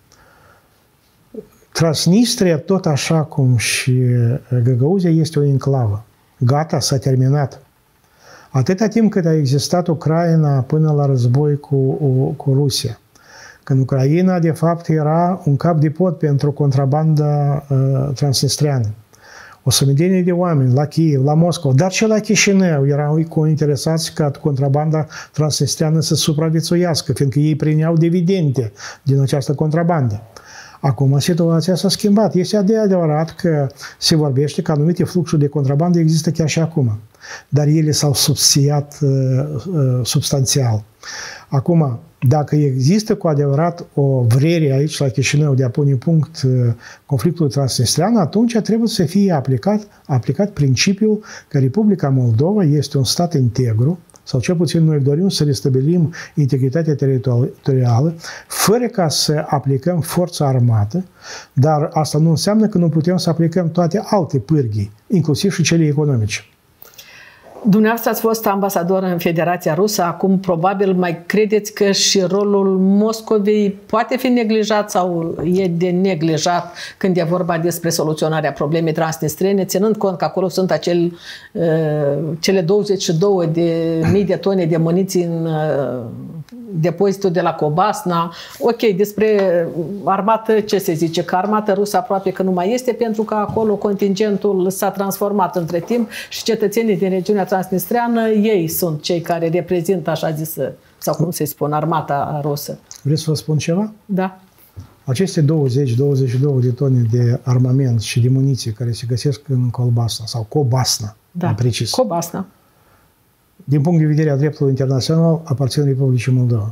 Transnistria, tot așa cum și Găgăuzia, este o enclavă. Gata, s-a terminat. Atâta timp cât a existat Ucraina până la război cu, cu Rusia, când Ucraina, de fapt, era un cap de pod pentru contrabanda uh, transnistreană. o sumedenie de oameni la Kiev, la Moscova, dar și la Chișinău erau interesați ca contrabanda transnistreană să supraviețuiască, fiindcă ei primeau dividende din această contrabandă. Acum situația s-a schimbat. Este de adevărat că se vorbește că anumite fluxuri de contrabandă există chiar și acum, dar ele s-au subțiat uh, uh, substanțial. Acum, dacă există cu adevărat o vrere aici la Chișinău de a pune punct uh, conflictului transnistrean, atunci trebuie să fie aplicat, aplicat principiul că Republica Moldova este un stat integru, sau cel puțin noi dorim să restabilim integritatea teritorială, fără ca să aplicăm forța armată, dar asta nu înseamnă că nu putem să aplicăm toate alte pârghii, inclusiv și cele economice. Dumneavoastră ați fost ambasador în Federația Rusă, acum probabil mai credeți că și rolul Moscovei poate fi neglijat sau e de neglijat când e vorba despre soluționarea problemei transnistrene, ținând cont că acolo sunt acel, cele douăzeci și două de mii de tone de muniții în depozitul de la Cobasna. Ok, despre armată ce se zice? Că armata rusă aproape că nu mai este, pentru că acolo contingentul s-a transformat între timp și cetățenii din regiunea transnistreană, ei sunt cei care reprezintă, așa zisă, sau cum se spune, armata rusă. Vreți să vă spun ceva? Da. Aceste douăzeci douăzeci și două de tone de armament și de muniție care se găsesc în Colbasna sau Cobasna, da, precis. Cobasna. Din punct de vedere a dreptului internațional, aparțin Republicii Moldova.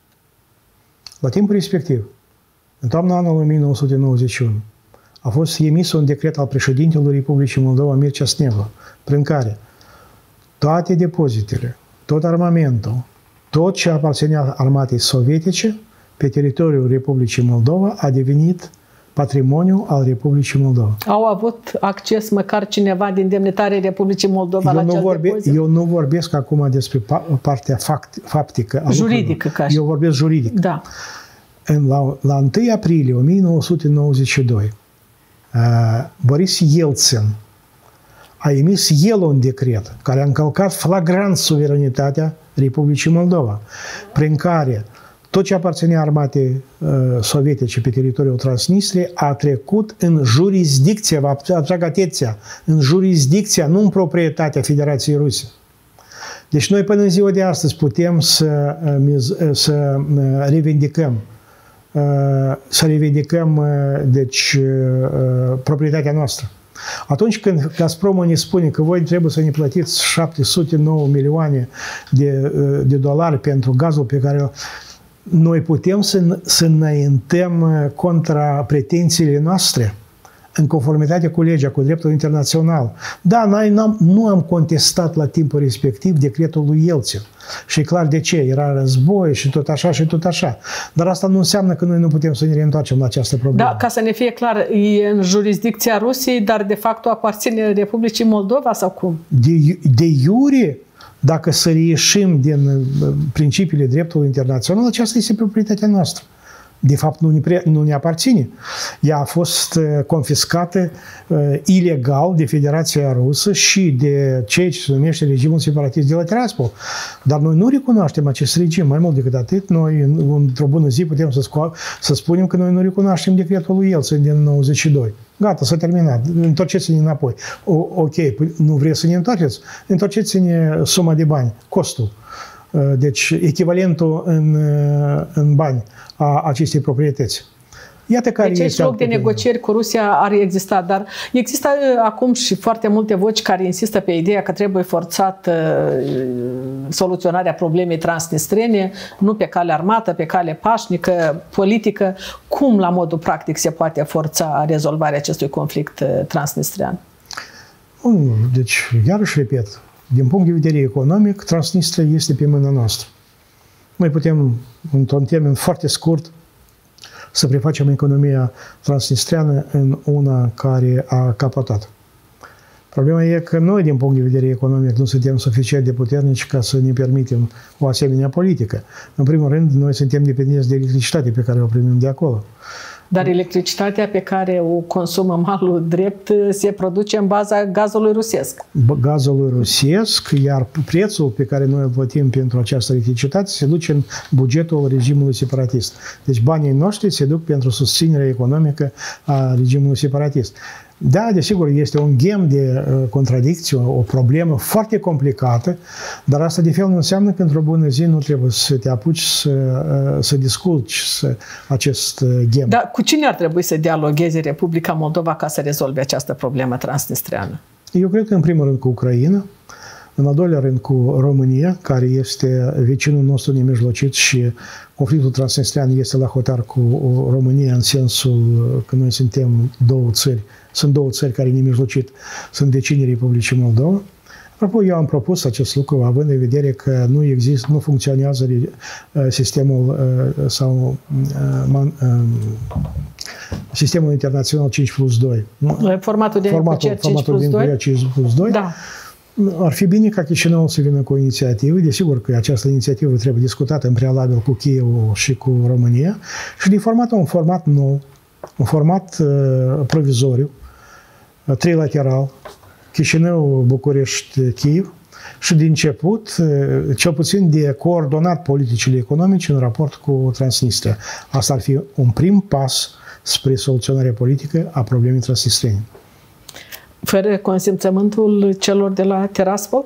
La timpul respectiv, în toamna anului o mie nouă sute nouăzeci și unu, a fost emis un decret al președintelui Republicii Moldova, Mircea Snevă, prin care toate depozitele, tot armamentul, tot ce aparținea armatei sovietice pe teritoriul Republicii Moldova a devenit patrimoniu al Republicii Moldova. Au avut acces măcar cineva din demnitarii Republicii Moldova eu la acel vorbe, depozit? Eu nu vorbesc acum despre partea fact, faptică. Juridică, ca Eu vorbesc juridic. Da. În, la, la întâi aprilie o mie nouă sute nouăzeci și doi, uh, Boris Yeltsin a emis el un decret care a încălcat flagrant suveranitatea Republicii Moldova, prin care tot ce aparținea armatei uh, sovietice pe teritoriul Transnistriei a trecut în jurisdicție, vă atrag atenția, în jurisdicția, nu în proprietatea Federației Ruse. Deci noi până în ziua de astăzi putem să, uh, să uh, revendicăm uh, să revendicăm uh, deci, uh, proprietatea noastră. Atunci când Gazpromul ne spune că voi trebuie să ne plătiți șapte sute nouă milioane de, uh, de dolari pentru gazul pe care noi putem să, să înaintăm contra pretențiile noastre în conformitate cu legea, cu dreptul internațional. Da, noi n-am, nu am contestat la timpul respectiv decretul lui Yeltsin. Și e clar de ce. Era război și tot așa și tot așa. Dar asta nu înseamnă că noi nu putem să ne reîntoarcem la această problemă. Da, ca să ne fie clar, e în jurisdicția Rusiei, dar de fapt aparține Republicii Moldova sau cum? De, de iure, dacă să reieșim din principiile dreptului internațional, aceasta este proprietatea noastră. De fapt, nu ne, nu ne aparține. Ea a fost confiscată uh, ilegal de Federația Rusă și de ceea ce se numește regimul separatist de la Tiraspol. Dar noi nu recunoaștem acest regim. Mai mult decât atât, noi, într-o bună zi, putem să, să spunem că noi nu recunoaștem decretul lui Yeltsin din nouăzeci și doi. Gata, s-a terminat. Întorceți-ne înapoi. O, ok, nu vreți să ne întoarceți? Întorceți-ne suma de bani, costul. Deci, echivalentul în, în bani a acestei proprietăți. Iată care deci, este loc de negocieri cu Rusia ar exista, dar există acum și foarte multe voci care insistă pe ideea că trebuie forțat uh, soluționarea problemei transnistrene, nu pe cale armată, pe cale pașnică, politică. Cum, la modul practic, se poate forța rezolvarea acestui conflict uh, transnistrian? Deci, iarăși repet, din punct de vedere economic, Transnistria este pe mâna noastră. Noi putem, într-un termen foarte scurt, să prefacem economia transnistriană în una care a capotat. Problema e că noi, din punct de vedere economic, nu suntem suficient de puternici ca să ne permitem o asemenea politică. În primul rând, noi suntem dependenți de electricitate pe care o primim de acolo. Dar electricitatea pe care o consumă malul drept se produce în baza gazului rusesc. Gazului rusesc, iar prețul pe care noi îl plătim pentru această electricitate se duce în bugetul regimului separatist. Deci banii noștri se duc pentru susținerea economică a regimului separatist. Da, desigur, este un ghem de uh, contradicție, o, o problemă foarte complicată, dar asta de fel nu înseamnă că într-o bună zi nu trebuie să te apuci să, uh, să discuți să, acest uh, ghem. Dar cu cine ar trebui să dialogheze Republica Moldova ca să rezolve această problemă transnistreană? Eu cred că în primul rând cu Ucraina, în al doilea rând cu România, care este vecinul nostru nemijlocit și conflictul transnistrean este la hotar cu România în sensul că noi suntem două țări, sunt două țări care nemijlocit sunt vecinii Republicii Moldova. Apropo, eu am propus acest lucru având în vedere că nu există, nu funcționează sistemul sau sistemul internațional cinci plus doi. Formatul de formatul, formatul cinci plus doi? cinci plus doi. Da. Ar fi bine ca Chișinăul să vină cu o inițiativă. Desigur că această inițiativă trebuie discutată în prealabil cu Chievul și cu România și de format un format nou, un format uh, provizoriu, uh, trilateral, Chișinău, București, Kiev și de început, uh, cel puțin de coordonat politicile economice în raport cu Transnistria. Asta ar fi un prim pas spre soluționarea politică a problemei transnistrene. Fără consimțământul celor de la Tiraspol?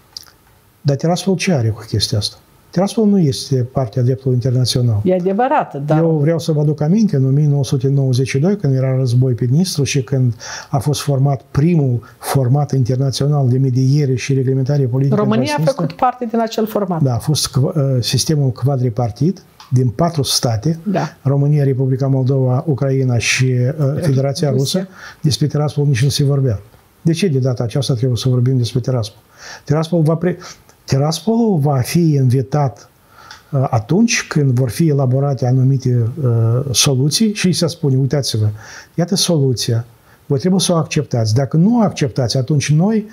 Dar Tiraspol ce are cu chestia asta? Tiraspol nu este partea dreptului internațional. E adevărat, dar... Eu vreau să vă aduc aminte, în o mie nouă sute nouăzeci și doi, când era război pe Dnistru și când a fost format primul format internațional de mediere și reglementare politică. România a făcut parte din acel format. Da, a fost uh, sistemul quadripartit din patru state, da. România, Republica Moldova, Ucraina și uh, Federația Rusă. Rusă. Despre Tiraspol nici nu se vorbea. De ce de data aceasta trebuie să vorbim despre Tiraspol? Tiraspol va, pre... Tiraspolul va fi invitat uh, atunci când vor fi elaborate anumite uh, soluții și se spune, uitați-vă, iată soluția, voi trebuie să o acceptați. Dacă nu o acceptați, atunci noi,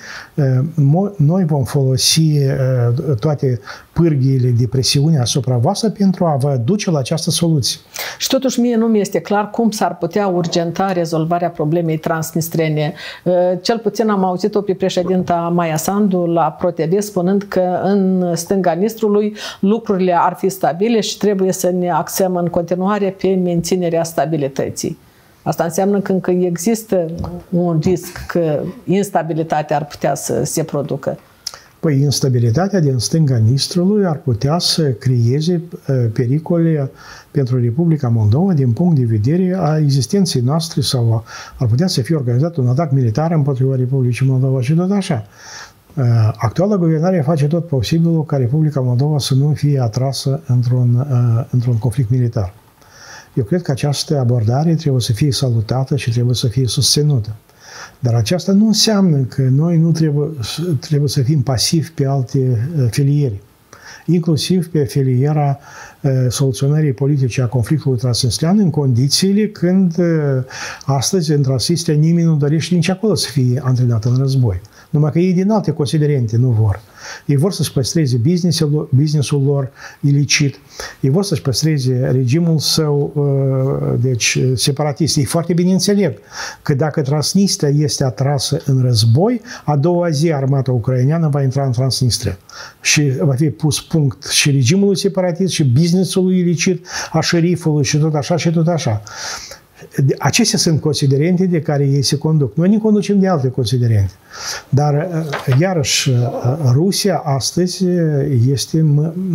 noi vom folosi toate pârghiile de presiune asupra voastră pentru a vă duce la această soluție. Și totuși mie nu mi este clar cum s-ar putea urgenta rezolvarea problemei transnistrene. Cel puțin am auzit-o pe președinta Maia Sandu la ProTV spunând că în stânga Nistrului lucrurile ar fi stabile și trebuie să ne axăm în continuare pe menținerea stabilității. Asta înseamnă că încă există un risc că instabilitatea ar putea să se producă. Păi instabilitatea din stânga Nistrului ar putea să creeze pericole pentru Republica Moldova din punct de vedere a existenței noastre sau ar putea să fie organizat un atac militar împotriva Republicii Moldova și tot așa. Actuala guvernare face tot posibilul ca Republica Moldova să nu fie atrasă într-un, într-un conflict militar. Eu cred că această abordare trebuie să fie salutată și trebuie să fie susținută. Dar aceasta nu înseamnă că noi nu trebuie, trebuie să fim pasivi pe alte filiere, inclusiv pe filiera soluționării politice a conflictului transnistrian în condițiile când astăzi în Transnistria nimeni nu dorește nici acolo să fie antrenat în război. Numai că ei din alte considerente nu vor. Ei vor să-și păstreze business-ul, business-ul lor ilicit, ei vor să-și păstreze regimul său deci, separatist. Ei foarte bine înțeleg că dacă Transnistria este atrasă în război, a doua zi armata ucraineană va intra în Transnistria și va fi pus punct și regimului separatist și business-ul ilicit, a șerifului și tot așa și tot așa. Acestea sunt considerente de care ei se conduc. Noi ne conducem de alte considerente. Dar, iarăși, Rusia astăzi este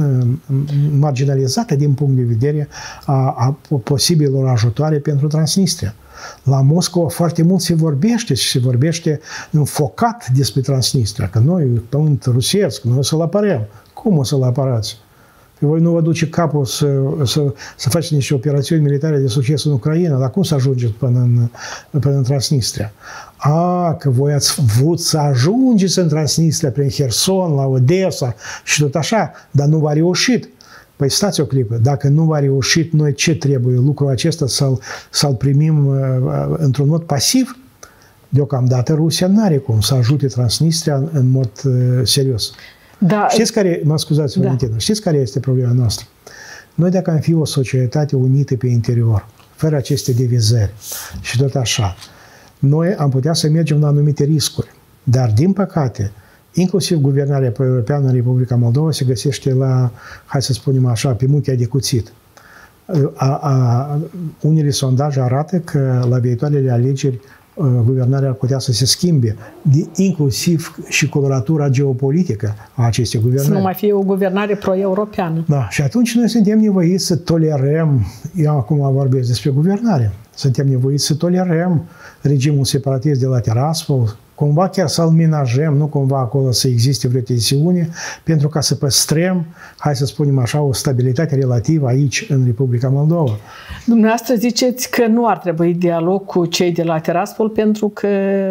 marginalizată din punct de vedere a, a posibilor ajutoare pentru Transnistria. La Moscova foarte mult se vorbește și se vorbește înfocat despre Transnistria, că noi, pământ rusesc, noi o să-l apărăm. Cum o să-l apărați? Voi nu vă duce capul să, să, să faceți niște operațiuni militare de succes în Ucraina, dar cum să ajungeți până în, până în Transnistria? A, că voi ați vrut să ajungeți în Transnistria prin Herson, la Odessa și tot așa, dar nu v-a reușit. Păi stați o clipă, dacă nu v-a reușit, noi ce trebuie? Lucrul acesta să-l să primim uh, într-un mod pasiv? Deocamdată Rusia nu are cum să ajute Transnistria în, în mod uh, serios. Da. Știți care, mă scuzați, Valentina, da. Știți care este problema noastră? Noi dacă am fi o societate unită pe interior, fără aceste divizări și tot așa, noi am putea să mergem la anumite riscuri. Dar, din păcate, inclusiv guvernarea pro-europeană în Republica Moldova se găsește la, hai să spunem așa, pe muchea de cuțit. A, a, unele sondaje arată că la viitoarele alegeri guvernarea ar putea să se schimbe, inclusiv și coloratura geopolitică a acestei guvernări. Să nu mai fie o guvernare pro-europeană. Da, și atunci noi suntem nevoiți să tolerăm, eu acum vorbesc despre guvernare, suntem nevoiți să tolerăm regimul separatist de la Tiraspol, cumva chiar să-l menajăm, nu cumva acolo să existe vreo tensiune, pentru ca să păstrăm, hai să spunem așa, o stabilitate relativă aici, în Republica Moldova. Dumneavoastră ziceți că nu ar trebui dialog cu cei de la Tiraspol pentru că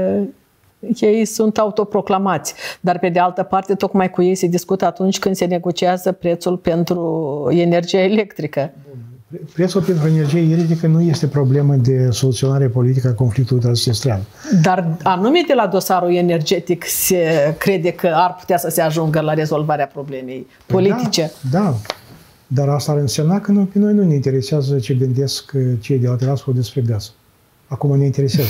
ei sunt autoproclamați, dar pe de altă parte tocmai cu ei se discută atunci când se negociază prețul pentru energia electrică. Prețul pentru energie electrică nu este problemă de soluționare politică a conflictului transnistrean. Dar anume de la dosarul energetic se crede că ar putea să se ajungă la rezolvarea problemei politice. Da, da. Dar asta ar însemna că pe noi nu ne interesează ce gândesc cei de la Tiraspol despre gaz. Acum ne interesează.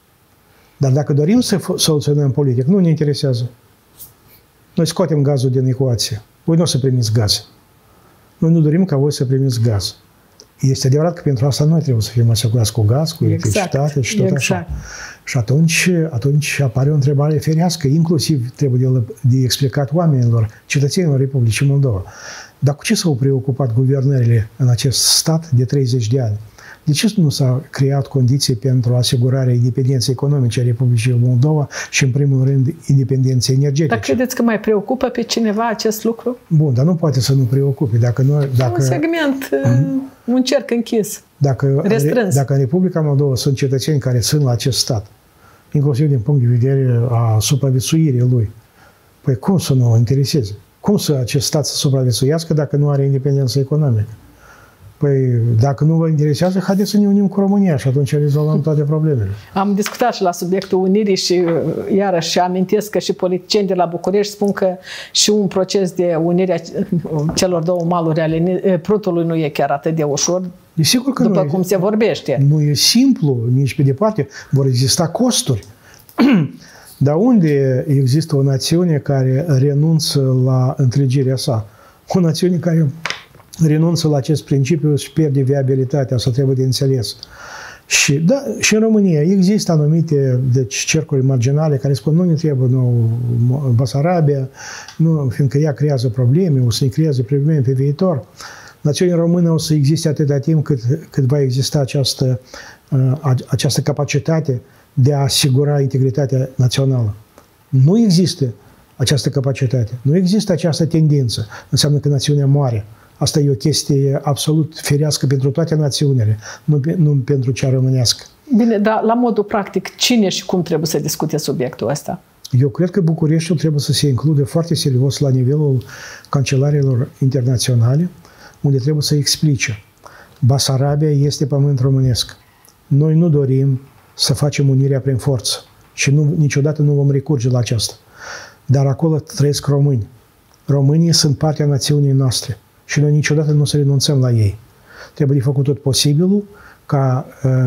Dar dacă dorim să soluționăm politic, nu ne interesează. Noi scoatem gazul din ecuație. Voi nu o să primiți gaz. Noi nu dorim ca voi să primiți gaz. Este adevărat că pentru asta noi trebuie să fim asigurați cu gaz, cu electricitate exact. și tot exact. așa. Și atunci, atunci apare o întrebare ferească, inclusiv trebuie de, de explicat oamenilor, cetățenilor Republicii Moldova. Dar cu ce s-au preocupat guvernările în acest stat de treizeci de ani? De ce nu s-au creat condiții pentru asigurarea independenței economice a Republicii Moldova și, în primul rând, independenței energetice? Dar credeți că mai preocupă pe cineva acest lucru? Bun, dar nu poate să nu preocupe. Dacă noi, dacă, un segment, mm, un cerc închis, dacă, restrâns. Dacă în Republica Moldova sunt cetățeni care sunt la acest stat, inclusiv din punct de vedere a supraviețuirii lui, păi cum să nu o intereseze? Cum să acest stat să supraviețuiască dacă nu are independență economică? Păi, dacă nu vă interesează, haideți să ne unim cu România și atunci rezolvăm toate problemele. Am discutat și la subiectul unirii și iarăși amintesc că și politicieni de la București spun că și un proces de unire a celor două maluri ale Prutului nu e chiar atât de ușor, e sigur că după nu cum e, se vorbește. Nu e simplu, nici pe departe. Vor exista costuri. Dar unde există o națiune care renunță la întregirea sa? O națiune care renunță la acest principiu și pierde viabilitatea, asta trebuie de înțeles. Și, da, și în România există anumite deci, cercuri marginale care spun nu ne trebuie nou Basarabia, nu, fiindcă ea creează probleme, o să ne creeze probleme pe viitor. Națiunea română o să existe atâta timp cât, cât va exista această, această capacitate de a asigura integritatea națională. Nu există această capacitate, nu există această tendință. Înseamnă că națiunea moare. Asta e o chestie absolut firească pentru toate națiunile, nu, nu pentru cea românească. Bine, dar la modul practic, cine și cum trebuie să discute subiectul ăsta? Eu cred că Bucureștiul trebuie să se includă foarte serios la nivelul cancelarilor internaționale, unde trebuie să explice. Basarabia este pământ românesc. Noi nu dorim să facem unirea prin forță și nu, niciodată nu vom recurge la aceasta. Dar acolo trăiesc români. Românii sunt partea națiunii noastre. Și noi niciodată nu să renunțăm la ei. Trebuie de făcut tot posibilul ca,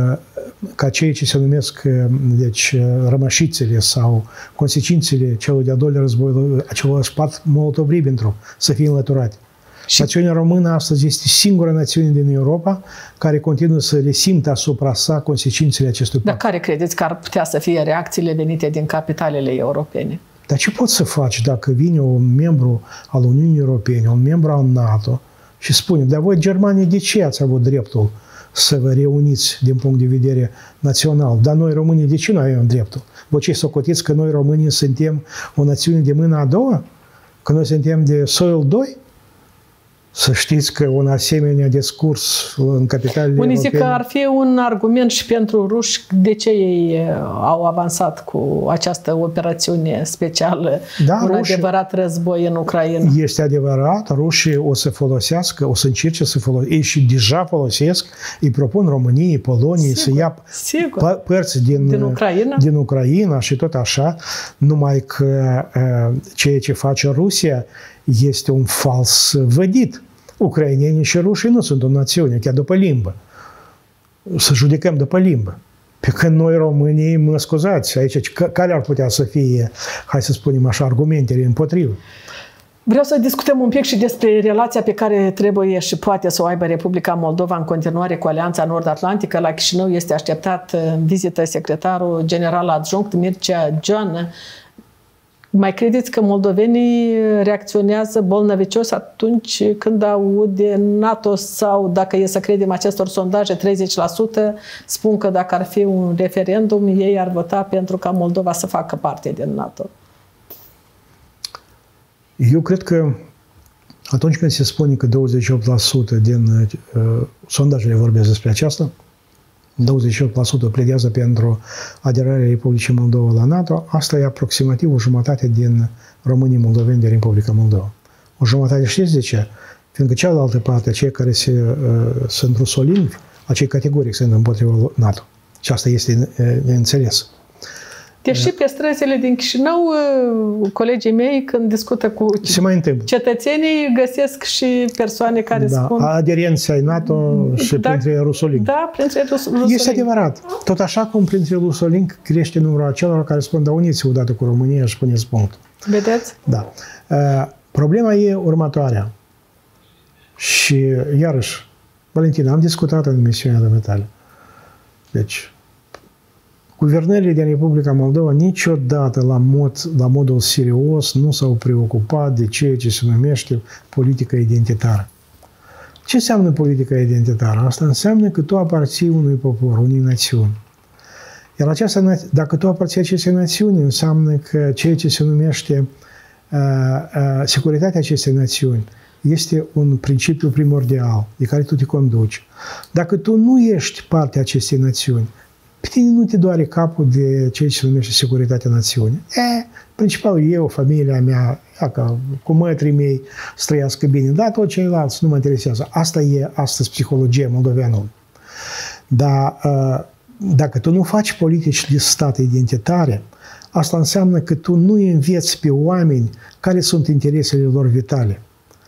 ca ceea ce se numesc deci, rămășițele sau consecințele celui de-al doilea război, acelor spart Molotov-Ribbentrop, să fie înlăturate. Și națiunea română astăzi este singura națiune din Europa care continuă să resimtă asupra sa consecințele acestui pact. Dar care credeți că ar putea să fie reacțiile venite din capitalele europene? Dar ce poți să faci dacă vine un membru al Uniunii Europene, un membru al NATO și spune, dar voi, Germania, de ce ați avut dreptul să vă reuniți din punct de vedere național? Dar noi, românii, de ce nu avem dreptul? Voi ce socotiți că noi, românii, suntem o națiune de mâna a doua? Că noi suntem de soil doi? Să știți că un asemenea discurs în capitalele Unii zic europene... că ar fi un argument și pentru ruși de ce ei au avansat cu această operațiune specială, da, un rușii, adevărat război în Ucraina. Este adevărat, rușii o să folosească, o să încerce să folosească, ei și deja folosesc, îi propun României, Poloniei sigur, să ia sigur. părți din, din, Ucraina. din Ucraina și tot așa, numai că ceea ce face Rusia este un fals vădit. Ucrainenii și rușii nu sunt o națiune, chiar după limbă. Să judecăm după limbă. Pe când noi, românii, mă scuzați, aici care ar putea să fie, hai să spunem așa, argumentele împotrivă? Vreau să discutăm un pic și despre relația pe care trebuie și poate să o aibă Republica Moldova în continuare cu Alianța Nord-Atlantică. La Chișinău este așteptat în vizită secretarul general adjunct Mircea Joană. Mai credeți că moldovenii reacționează bolnăvicios atunci când aud de NATO sau, dacă e să credem acestor sondaje, treizeci la sută spun că dacă ar fi un referendum, ei ar vota pentru ca Moldova să facă parte din NATO? Eu cred că atunci când se spune că douăzeci și opt la sută din uh, sondajele vorbesc despre aceasta, douăzeci și opt la sută pledează pentru aderarea Republicii Moldova la NATO, asta e aproximativ o jumătate din românii moldoveni din Republica Moldova. O jumătate, știți de ce? Fiindcă cealaltă parte, cei care se, uh, sunt rusolingvi, acei categoric sunt împotriva NATO. Și asta este neînțeles. Deși pe străzile din Chișinău, colegii mei, când discută cu se mai cetățenii, găsesc și persoane care da, spun... aderența ai NATO și da, printre rusolinghi. Da, printre rusolinghi. Este adevărat. Tot așa cum printre rusolinghi crește numărul acelor care spun, da, uniți odată cu România și puneți punct. Vedeți? Da. Uh, problema e următoarea. Și, iarăși, Valentina, am discutat în emisiunea de Deci, guvernările din Republica Moldova niciodată la, mod, la modul serios nu s-au preocupat de ceea ce se numește politică identitară. Ce înseamnă politica identitară? Asta înseamnă că tu aparții unui popor, unei națiuni. Iar aceasta, dacă tu aparții acestei națiuni, înseamnă că ceea ce se numește uh, uh, securitatea acestei națiuni este un principiu primordial de care tu te conduci. Dacă tu nu ești partea acestei națiuni, pe tine nu te doare capul de ceea ce se numește securitatea națiunii. E, principal eu, familia mea, ca cu mătrii mei, să trăiască bine, dar tot ceilalți nu mă interesează. Asta e astăzi psihologia moldoveanului. Dar dacă tu nu faci politici de stat identitare, asta înseamnă că tu nu înveți pe oameni care sunt interesele lor vitale.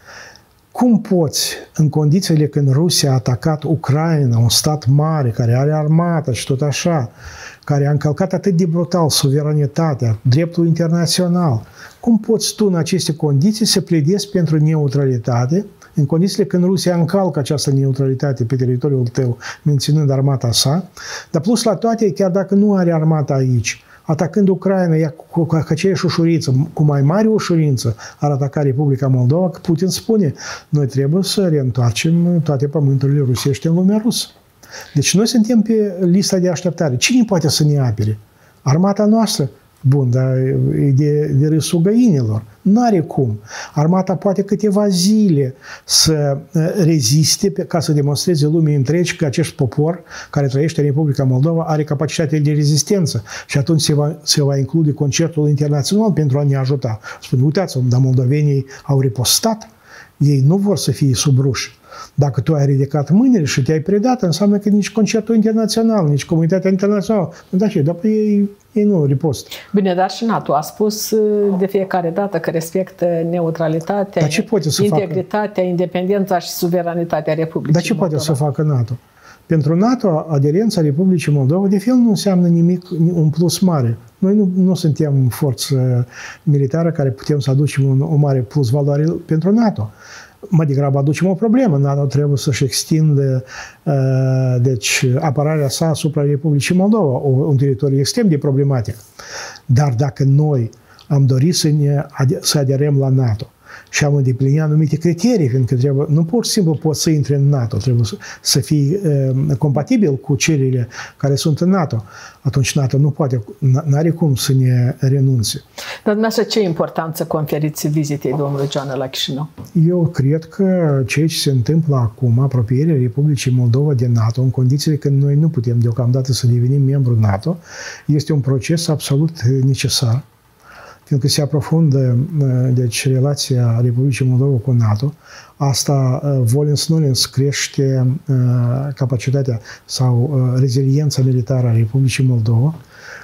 Cum poți, în condițiile când Rusia a atacat Ucraina, un stat mare, care are armată și tot așa, care a încălcat atât de brutal suveranitatea, dreptul internațional, cum poți tu în aceste condiții să pledezi pentru neutralitate, în condițiile când Rusia încalcă această neutralitate pe teritoriul tău, menținând armata sa, dar plus la toate, chiar dacă nu are armata aici, atacând Ucraina, ea cu, cu aceeași ușurință, cu mai mare ușurință, ar ataca Republica Moldova, că Putin spune, noi trebuie să reîntoarcem toate pământurile rusești în lumea rusă. Deci noi suntem pe lista de așteptare. Cine poate să ne apere? Armata noastră? Bun, dar e de, de râsul găinilor. N-are cum. Armata poate câteva zile să reziste ca să demonstreze lumii întregi că acest popor care trăiește în Republica Moldova are capacitate de rezistență și atunci se va, se va include concertul internațional pentru a ne ajuta. Spune, uitați-vă, dar moldovenii au ripostat, ei nu vor să fie subruși. Dacă tu ai ridicat mâinile și te-ai predat, înseamnă că nici concertul internațional, nici comunitatea internațională. Dar ce? Dar ei, ei nu ripost. Bine, dar și NATO a spus de fiecare dată că respectă neutralitatea, integritatea, facă? independența și suveranitatea Republicii Dar ce Moldova? poate să facă NATO? Pentru NATO, aderența Republicii Moldova, de fel, nu înseamnă nimic, un plus mare. Noi nu, nu suntem forță militară care putem să aducem un, o mare plus valoare pentru NATO. Mai degrabă aducem o problemă. NATO trebuie să-și extindă uh, deci, apărarea sa asupra Republicii Moldova, un teritoriu extrem de problematic. Dar dacă noi am dorit să, ne, să aderăm la NATO și am îndeplinit anumite criterii, fiindcă trebuie, nu pur și simplu poți să intri în NATO, trebuie să, să fii uh, compatibil cu cererile care sunt în NATO. Atunci NATO nu poate, n-are cum să ne renunțe. Dar dumneavoastră ce importanță conferiți vizitei domnului Joană la Chișinău? Eu cred că ceea ce se întâmplă acum, apropierea Republicii Moldova de NATO, în condițiile când noi nu putem deocamdată să devenim membru NATO, este un proces absolut necesar. Fiindcă se aprofundă deci, relația Republicii Moldova cu NATO, asta, volens-nolens, crește capacitatea sau reziliența militară a Republicii Moldova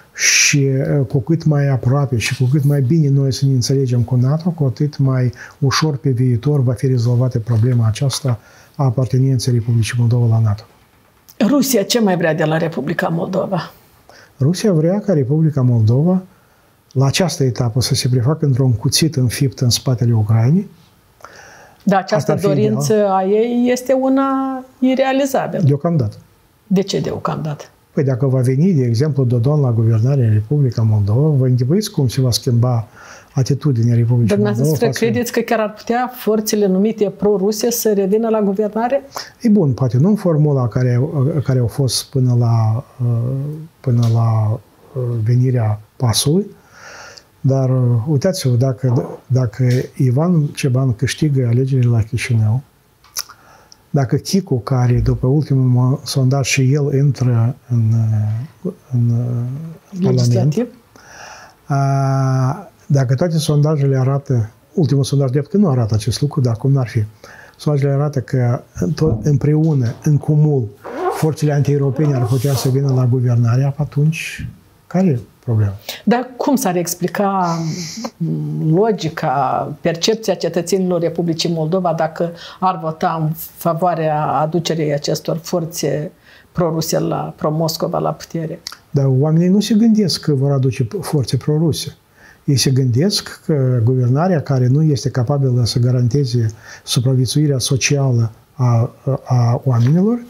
și cu cât mai aproape și cu cât mai bine noi să ne înțelegem cu NATO, cu atât mai ușor pe viitor va fi rezolvată problema aceasta a apartenenței Republicii Moldova la NATO. Rusia ce mai vrea de la Republica Moldova? Rusia vrea ca Republica Moldova la această etapă să se prefacă într-un cuțit înfipt în spatele Ucrainei. Dar această dorință ideal. a ei este una irealizabilă. Deocamdată. De ce deocamdată? Păi dacă va veni, de exemplu, Dodon la guvernare în Republica Moldova, vă închipuiți cum se va schimba atitudinea Republicii Moldova? Dumneavoastră credeți că chiar ar putea forțele numite pro-ruse să revină la guvernare? E bun, poate nu în formula care, care au fost până la, până la venirea pasului, dar uitați-vă, dacă, dacă Ivan Ceban câștigă alegerile la Chișinău, dacă Chicu, care după ultimul sondaj și el intră în, în Parlament, dacă toate sondajele arată, ultimul sondaj drept că nu arată acest lucru, dar cum n-ar fi, sondajele arată că tot împreună, în cumul, forțele anti-europene ar putea să vină la guvernare, atunci care e problema? Dar cum s-ar explica logica, percepția cetățenilor Republicii Moldova dacă ar vota în favoarea aducerii acestor forțe pro-ruse, la pro-Moscova la putere? Dar oamenii nu se gândesc că vor aduce forțe pro-ruse. Ei se gândesc că guvernarea care nu este capabilă să garanteze supraviețuirea socială a, a oamenilor,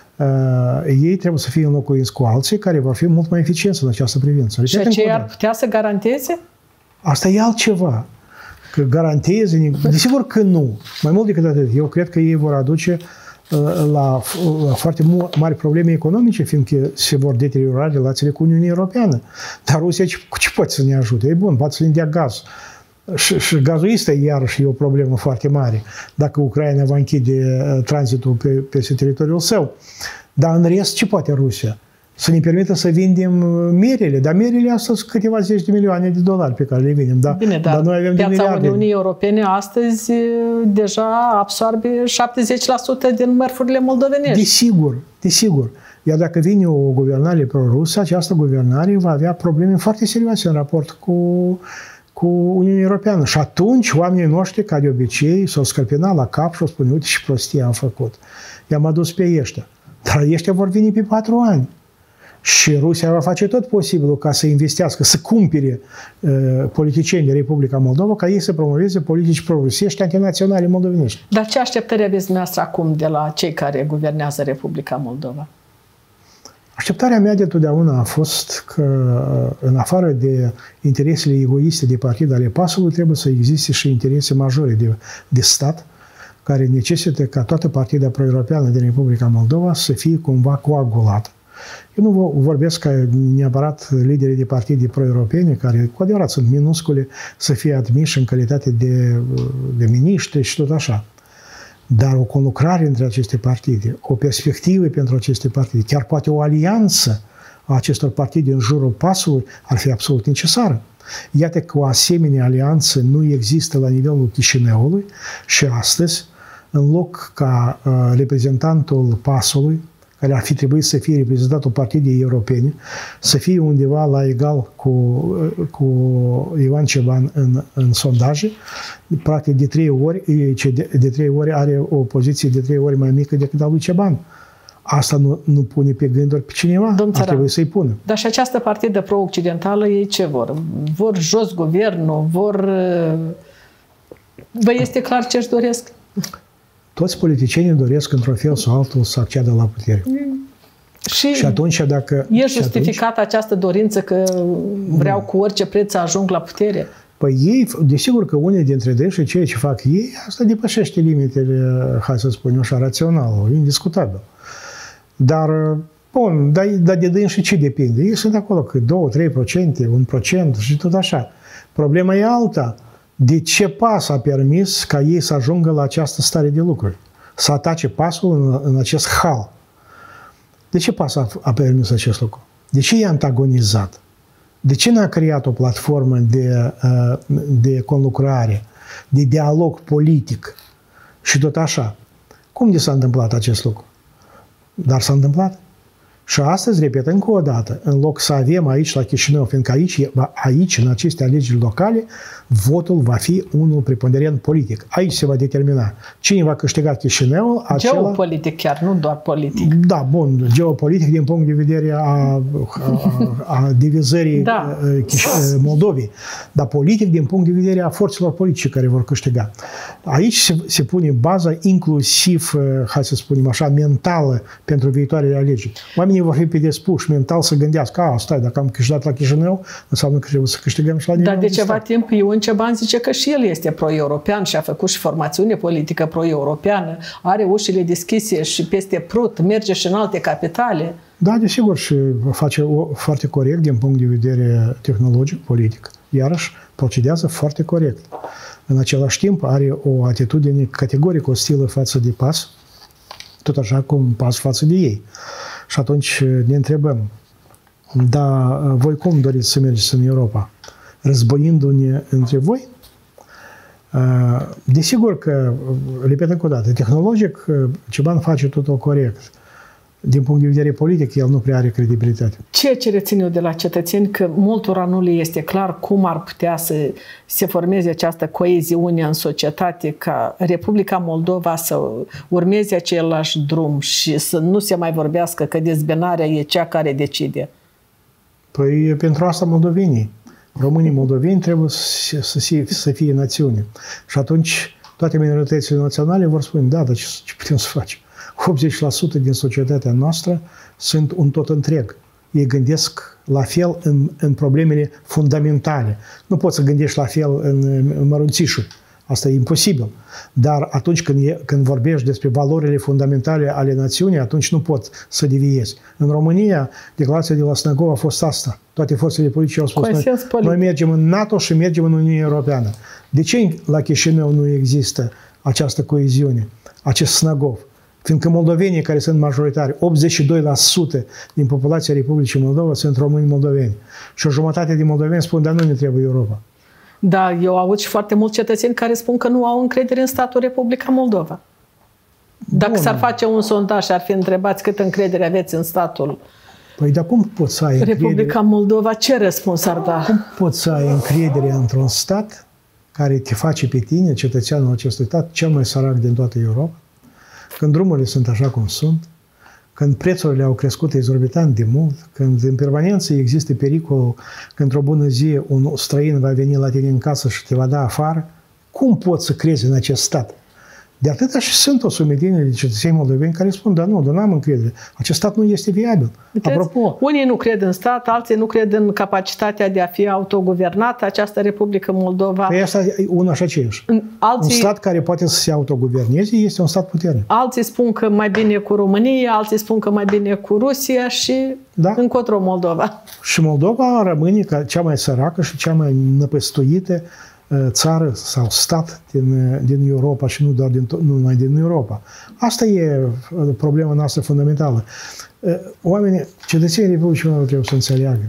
Uh, ei trebuie să fie înlocuiți cu alții care vor fi mult mai eficienți în această privință. Și aceia ar putea să garanteze? Asta e altceva. Că garanteze, desigur că nu. Mai mult decât atât, eu cred că ei vor aduce uh, la, la foarte mari probleme economice, fiindcă se vor deteriora relațiile cu Uniunea Europeană. Dar Rusia ce, ce poate să ne ajute? E bun, poate să ne dea gaz. Și, și gazul este iarăși e o problemă foarte mare dacă Ucraina va închide tranzitul pe, peste teritoriul său. Dar în rest, ce poate Rusia? Să ne permită să vindem merele. Dar merele astea sunt câteva zeci de milioane de dolari pe care le vindem. Dar, Bine, dar, dar noi avem piața Uniunii Europene astăzi deja absorbe șaptezeci la sută din mărfurile moldovenești. Desigur, desigur. Iar dacă vine o guvernare pro-rusă, această guvernare va avea probleme foarte serioase în raport cu cu Uniunea Europeană. Și atunci oamenii noștri, ca de obicei, s-au scăpinat la cap și au spune, uite și prostie am făcut. I-am adus pe ăștia. Dar ăștia vor veni pe patru ani. Și Rusia va face tot posibilul ca să investească, să cumpere uh, politicieni de Republica Moldova, ca ei să promoveze politici pro-rusești antinaționale moldovenești. Dar ce așteptări aveți dumneavoastră acum de la cei care guvernează Republica Moldova? Așteptarea mea de totdeauna a fost că, în afară de interesele egoiste de partid ale pasului, trebuie să existe și interese majore de, de stat, care necesită ca toată partida pro-europeană din Republica Moldova să fie cumva coagulată. Eu nu vorbesc ca neapărat liderii de partide pro-europene, care cu adevărat sunt minuscule, să fie admiși în calitate de, de miniștri și tot așa. Dar o conlucrare între aceste partide, o perspectivă pentru aceste partide, chiar poate o alianță a acestor partide în jurul pasului ar fi absolut necesară. Iată că o asemenea alianță nu există la nivelul Chișinăului și astăzi, în loc ca uh, reprezentantul pasului, care ar fi trebuit să fie reprezentantul partidei europene, să fie undeva la egal cu, cu Ivan Ceban în, în sondaje, practic de trei ori, de, de trei ori are o poziție de trei ori mai mică decât a lui Ceban. Asta nu, nu pune pe gânduri pe cineva, Domn ar trebui să-i pună. Dar și această partidă pro-occidentală, ei ce vor? Vor jos guvernul, vor... Vă este clar ce își doresc? Toți politicienii doresc într-un fel sau altul să acceadă la putere. Și, și atunci dacă... E justificată atunci, această dorință că vreau cu orice preț să ajung la putere? Păi ei, desigur că unii dintre ei și ceea ce fac ei, asta depășește limitele, hai să spunem așa, rațional, indiscutabil. Dar, bun, dar, dar de dâns și ce depinde? Ei sunt acolo că două, trei procente, un procent și tot așa. Problema e alta. De ce pas a permis ca ei să ajungă la această stare de lucruri? Să atace pasul în, în acest hal. De ce pas a, a permis acest lucru? De ce i-a antagonizat? De ce n-a creat o platformă de, de conlucrare, de dialog politic și tot așa? Cum de s-a întâmplat acest lucru? Dar s-a întâmplat. Și astăzi, repet încă o dată, în loc să avem aici la Chișinău, fiindcă aici, aici, în aceste alegeri locale, votul va fi unul preponderent politic. Aici se va determina cine va câștiga Chișinăul. Acela... Geopolitic chiar, nu doar politic. Da, bun, geopolitic din punct de vedere a, a, a divizării da. Moldovei, dar politic din punct de vedere a forțelor politice care vor câștiga. Aici se, se pune baza inclusiv, hai să spunem așa, mentală pentru viitoarele alegeri. Oamenii vor fi predispuși mental să gândească, a, stai, dacă am câștigat la Chișinău, înseamnă că trebuie să câștigăm și la nivel. Dar de ceva timp Ion Ceban zice că și el este pro-european și a făcut și formațiune politică pro-europeană, are ușile deschise și peste Prut, merge și în alte capitale. Da, desigur, și face o, foarte corect din punct de vedere tehnologic, politic. Iarăși, procedează foarte corect. În același timp, are o atitudine categoric ostilă față de P A S, tot așa cum P A S față de ei. Și atunci ne întrebăm, dar voi cum doriți să mergeți în Europa? Războindu-ne între voi? Desigur că, repet încă o dată, tehnologic Ceban face totul corect. Din punct de vedere politic, el nu prea are credibilitate. Ceea ce rețin eu de la cetățeni, că multora nu le este clar cum ar putea să se formeze această coeziune în societate, ca Republica Moldova să urmeze același drum și să nu se mai vorbească că dezbinarea e cea care decide. Păi pentru asta moldovenii. Românii moldoveni trebuie să, să, să fie națiune. Și atunci toate minoritățile naționale vor spune, da, dar ce, ce putem să facem? optzeci la sută din societatea noastră sunt un tot întreg. Ei gândesc la fel în, în problemele fundamentale. Nu poți să gândești la fel în, în mărunțișuri. Asta e imposibil. Dar atunci când, e, când vorbești despre valorile fundamentale ale națiunii, atunci nu poți să deviezi. În România, declarația de la Snagov a fost asta. Toate forțele politice au spus, noi, noi mergem în NATO și mergem în Uniunea Europeană. De ce la Chișinău nu există această coeziune, acest Snagov? Fiindcă moldovenii care sunt majoritari, optzeci și doi la sută din populația Republicii Moldova sunt români moldoveni. Și o jumătate din moldoveni spun, dar nu ne trebuie Europa. Da, eu aud și foarte mulți cetățeni care spun că nu au încredere în statul Republica Moldova. Dacă s-ar face un sondaj și ar fi întrebați cât încredere aveți în statul Păi, dar cum poți să ai încredere? Republica Moldova, ce răspuns ar da? Cum poți să ai încredere într-un stat care te face pe tine, cetățeanul acestui stat, cel mai sărac din toată Europa? Când drumurile sunt așa cum sunt, când prețurile au crescut exorbitant de mult, când în permanență există pericolul că într-o bună zi un străin va veni la tine în casă și te va da afară, cum poți să crezi în acest stat? De atâta și sunt o sumedenie de cetățeni moldoveni care spun, dar nu, dar n-am încredere. Acest stat nu este viabil. Apropo, unii nu cred în stat, alții nu cred în capacitatea de a fi autoguvernată această Republică Moldova. Păi asta e un așa aceeași. Alții, un stat care poate să se autoguverneze este un stat puternic. Alții spun că mai bine cu România, alții spun că mai bine cu Rusia și da? încotro Moldova. Și Moldova rămâne ca cea mai săracă și cea mai năpăstuită țară sau stat din, din Europa și nu doar din, nu numai din Europa. Asta e problema noastră fundamentală. Oamenii, cetățenii Republicii Moldova trebuie să înțeleagă.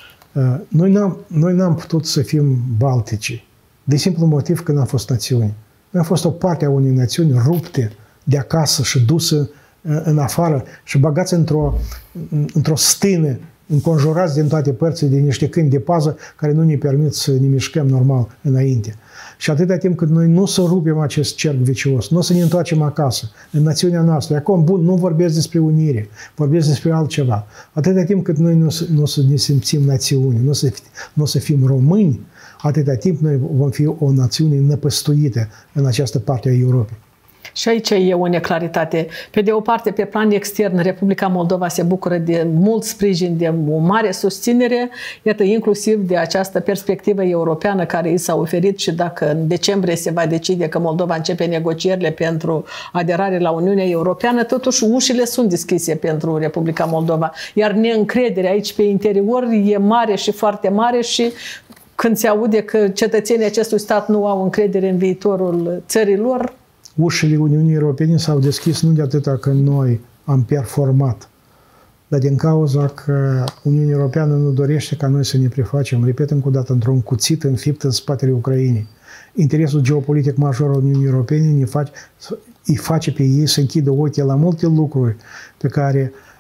Noi n-am, noi n-am putut să fim baltici, de simplu motiv că n-am fost națiuni. Noi am fost o parte a unei națiuni rupte de acasă și dusă în afară și băgați într-o, într-o stână, înconjurați din toate părțile de niște câini de pază care nu ne permit să ne mișcăm normal înainte. Și atâta timp cât noi nu să rupem acest cerc vicios, nu să ne întoarcem acasă, în națiunea noastră, acum, bun, nu vorbesc despre unire, vorbesc despre altceva. Atâta timp cât noi nu, nu să ne simțim națiune, nu să, nu să fim români, atâta timp noi vom fi o națiune năpăstuită în această parte a Europei. Și aici e o neclaritate. Pe de o parte, pe plan extern, Republica Moldova se bucură de mult sprijin, de o mare susținere, iată, inclusiv de această perspectivă europeană care i s-a oferit și dacă în decembrie se va decide că Moldova începe negocierile pentru aderare la Uniunea Europeană, totuși ușile sunt deschise pentru Republica Moldova. Iar neîncrederea aici pe interior e mare și foarte mare și când se aude că cetățenii acestui stat nu au încredere în viitorul țărilor, ușile Uniunii Europene s-au deschis nu de atâta că noi am performat, dar din cauza că Uniunea Europeană nu dorește ca noi să ne prefacem, repet încă o dată, într-un cuțit înfipt în spatele Ucrainei. Interesul geopolitic major al Uniunii Europene ne face, îi face pe ei să închidă ochii la multe lucruri pe care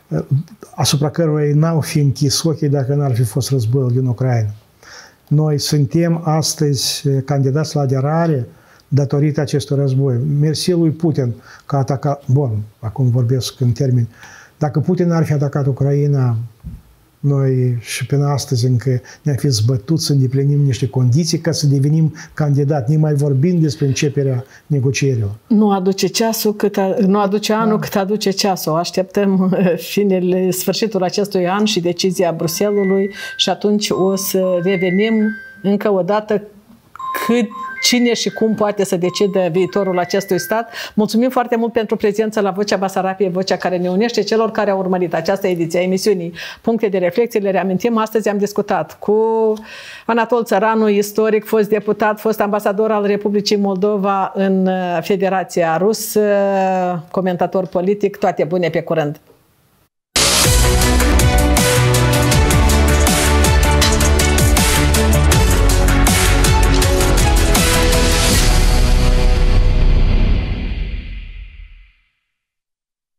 asupra căruia n-au fi închis ochii dacă n-ar fi fost războiul din Ucraina. Noi suntem astăzi candidați la aderare datorită acestui război. Mersi lui Putin că a atacat, bun, acum vorbesc în termeni, dacă Putin ar fi atacat Ucraina, noi și până astăzi încă ne-am fi zbătut să îndeplinim niște condiții ca să devenim candidat, nemai vorbind despre începerea negocierilor. Nu aduce ceasul cât a, nu aduce anul da. cât aduce ceasul. Așteptăm finele, sfârșitul acestui an și decizia Bruxellesului și atunci o să revenim încă o dată cât cine și cum poate să decide viitorul acestui stat. Mulțumim foarte mult pentru prezența la Vocea Basarabiei, vocea care ne unește celor care au urmărit această ediție a emisiunii Puncte de Reflecție. Le reamintim, astăzi am discutat cu Anatol Țăranu, istoric, fost deputat, fost ambasador al Republicii Moldova în Federația Rusă, comentator politic. Toate bune, pe curând!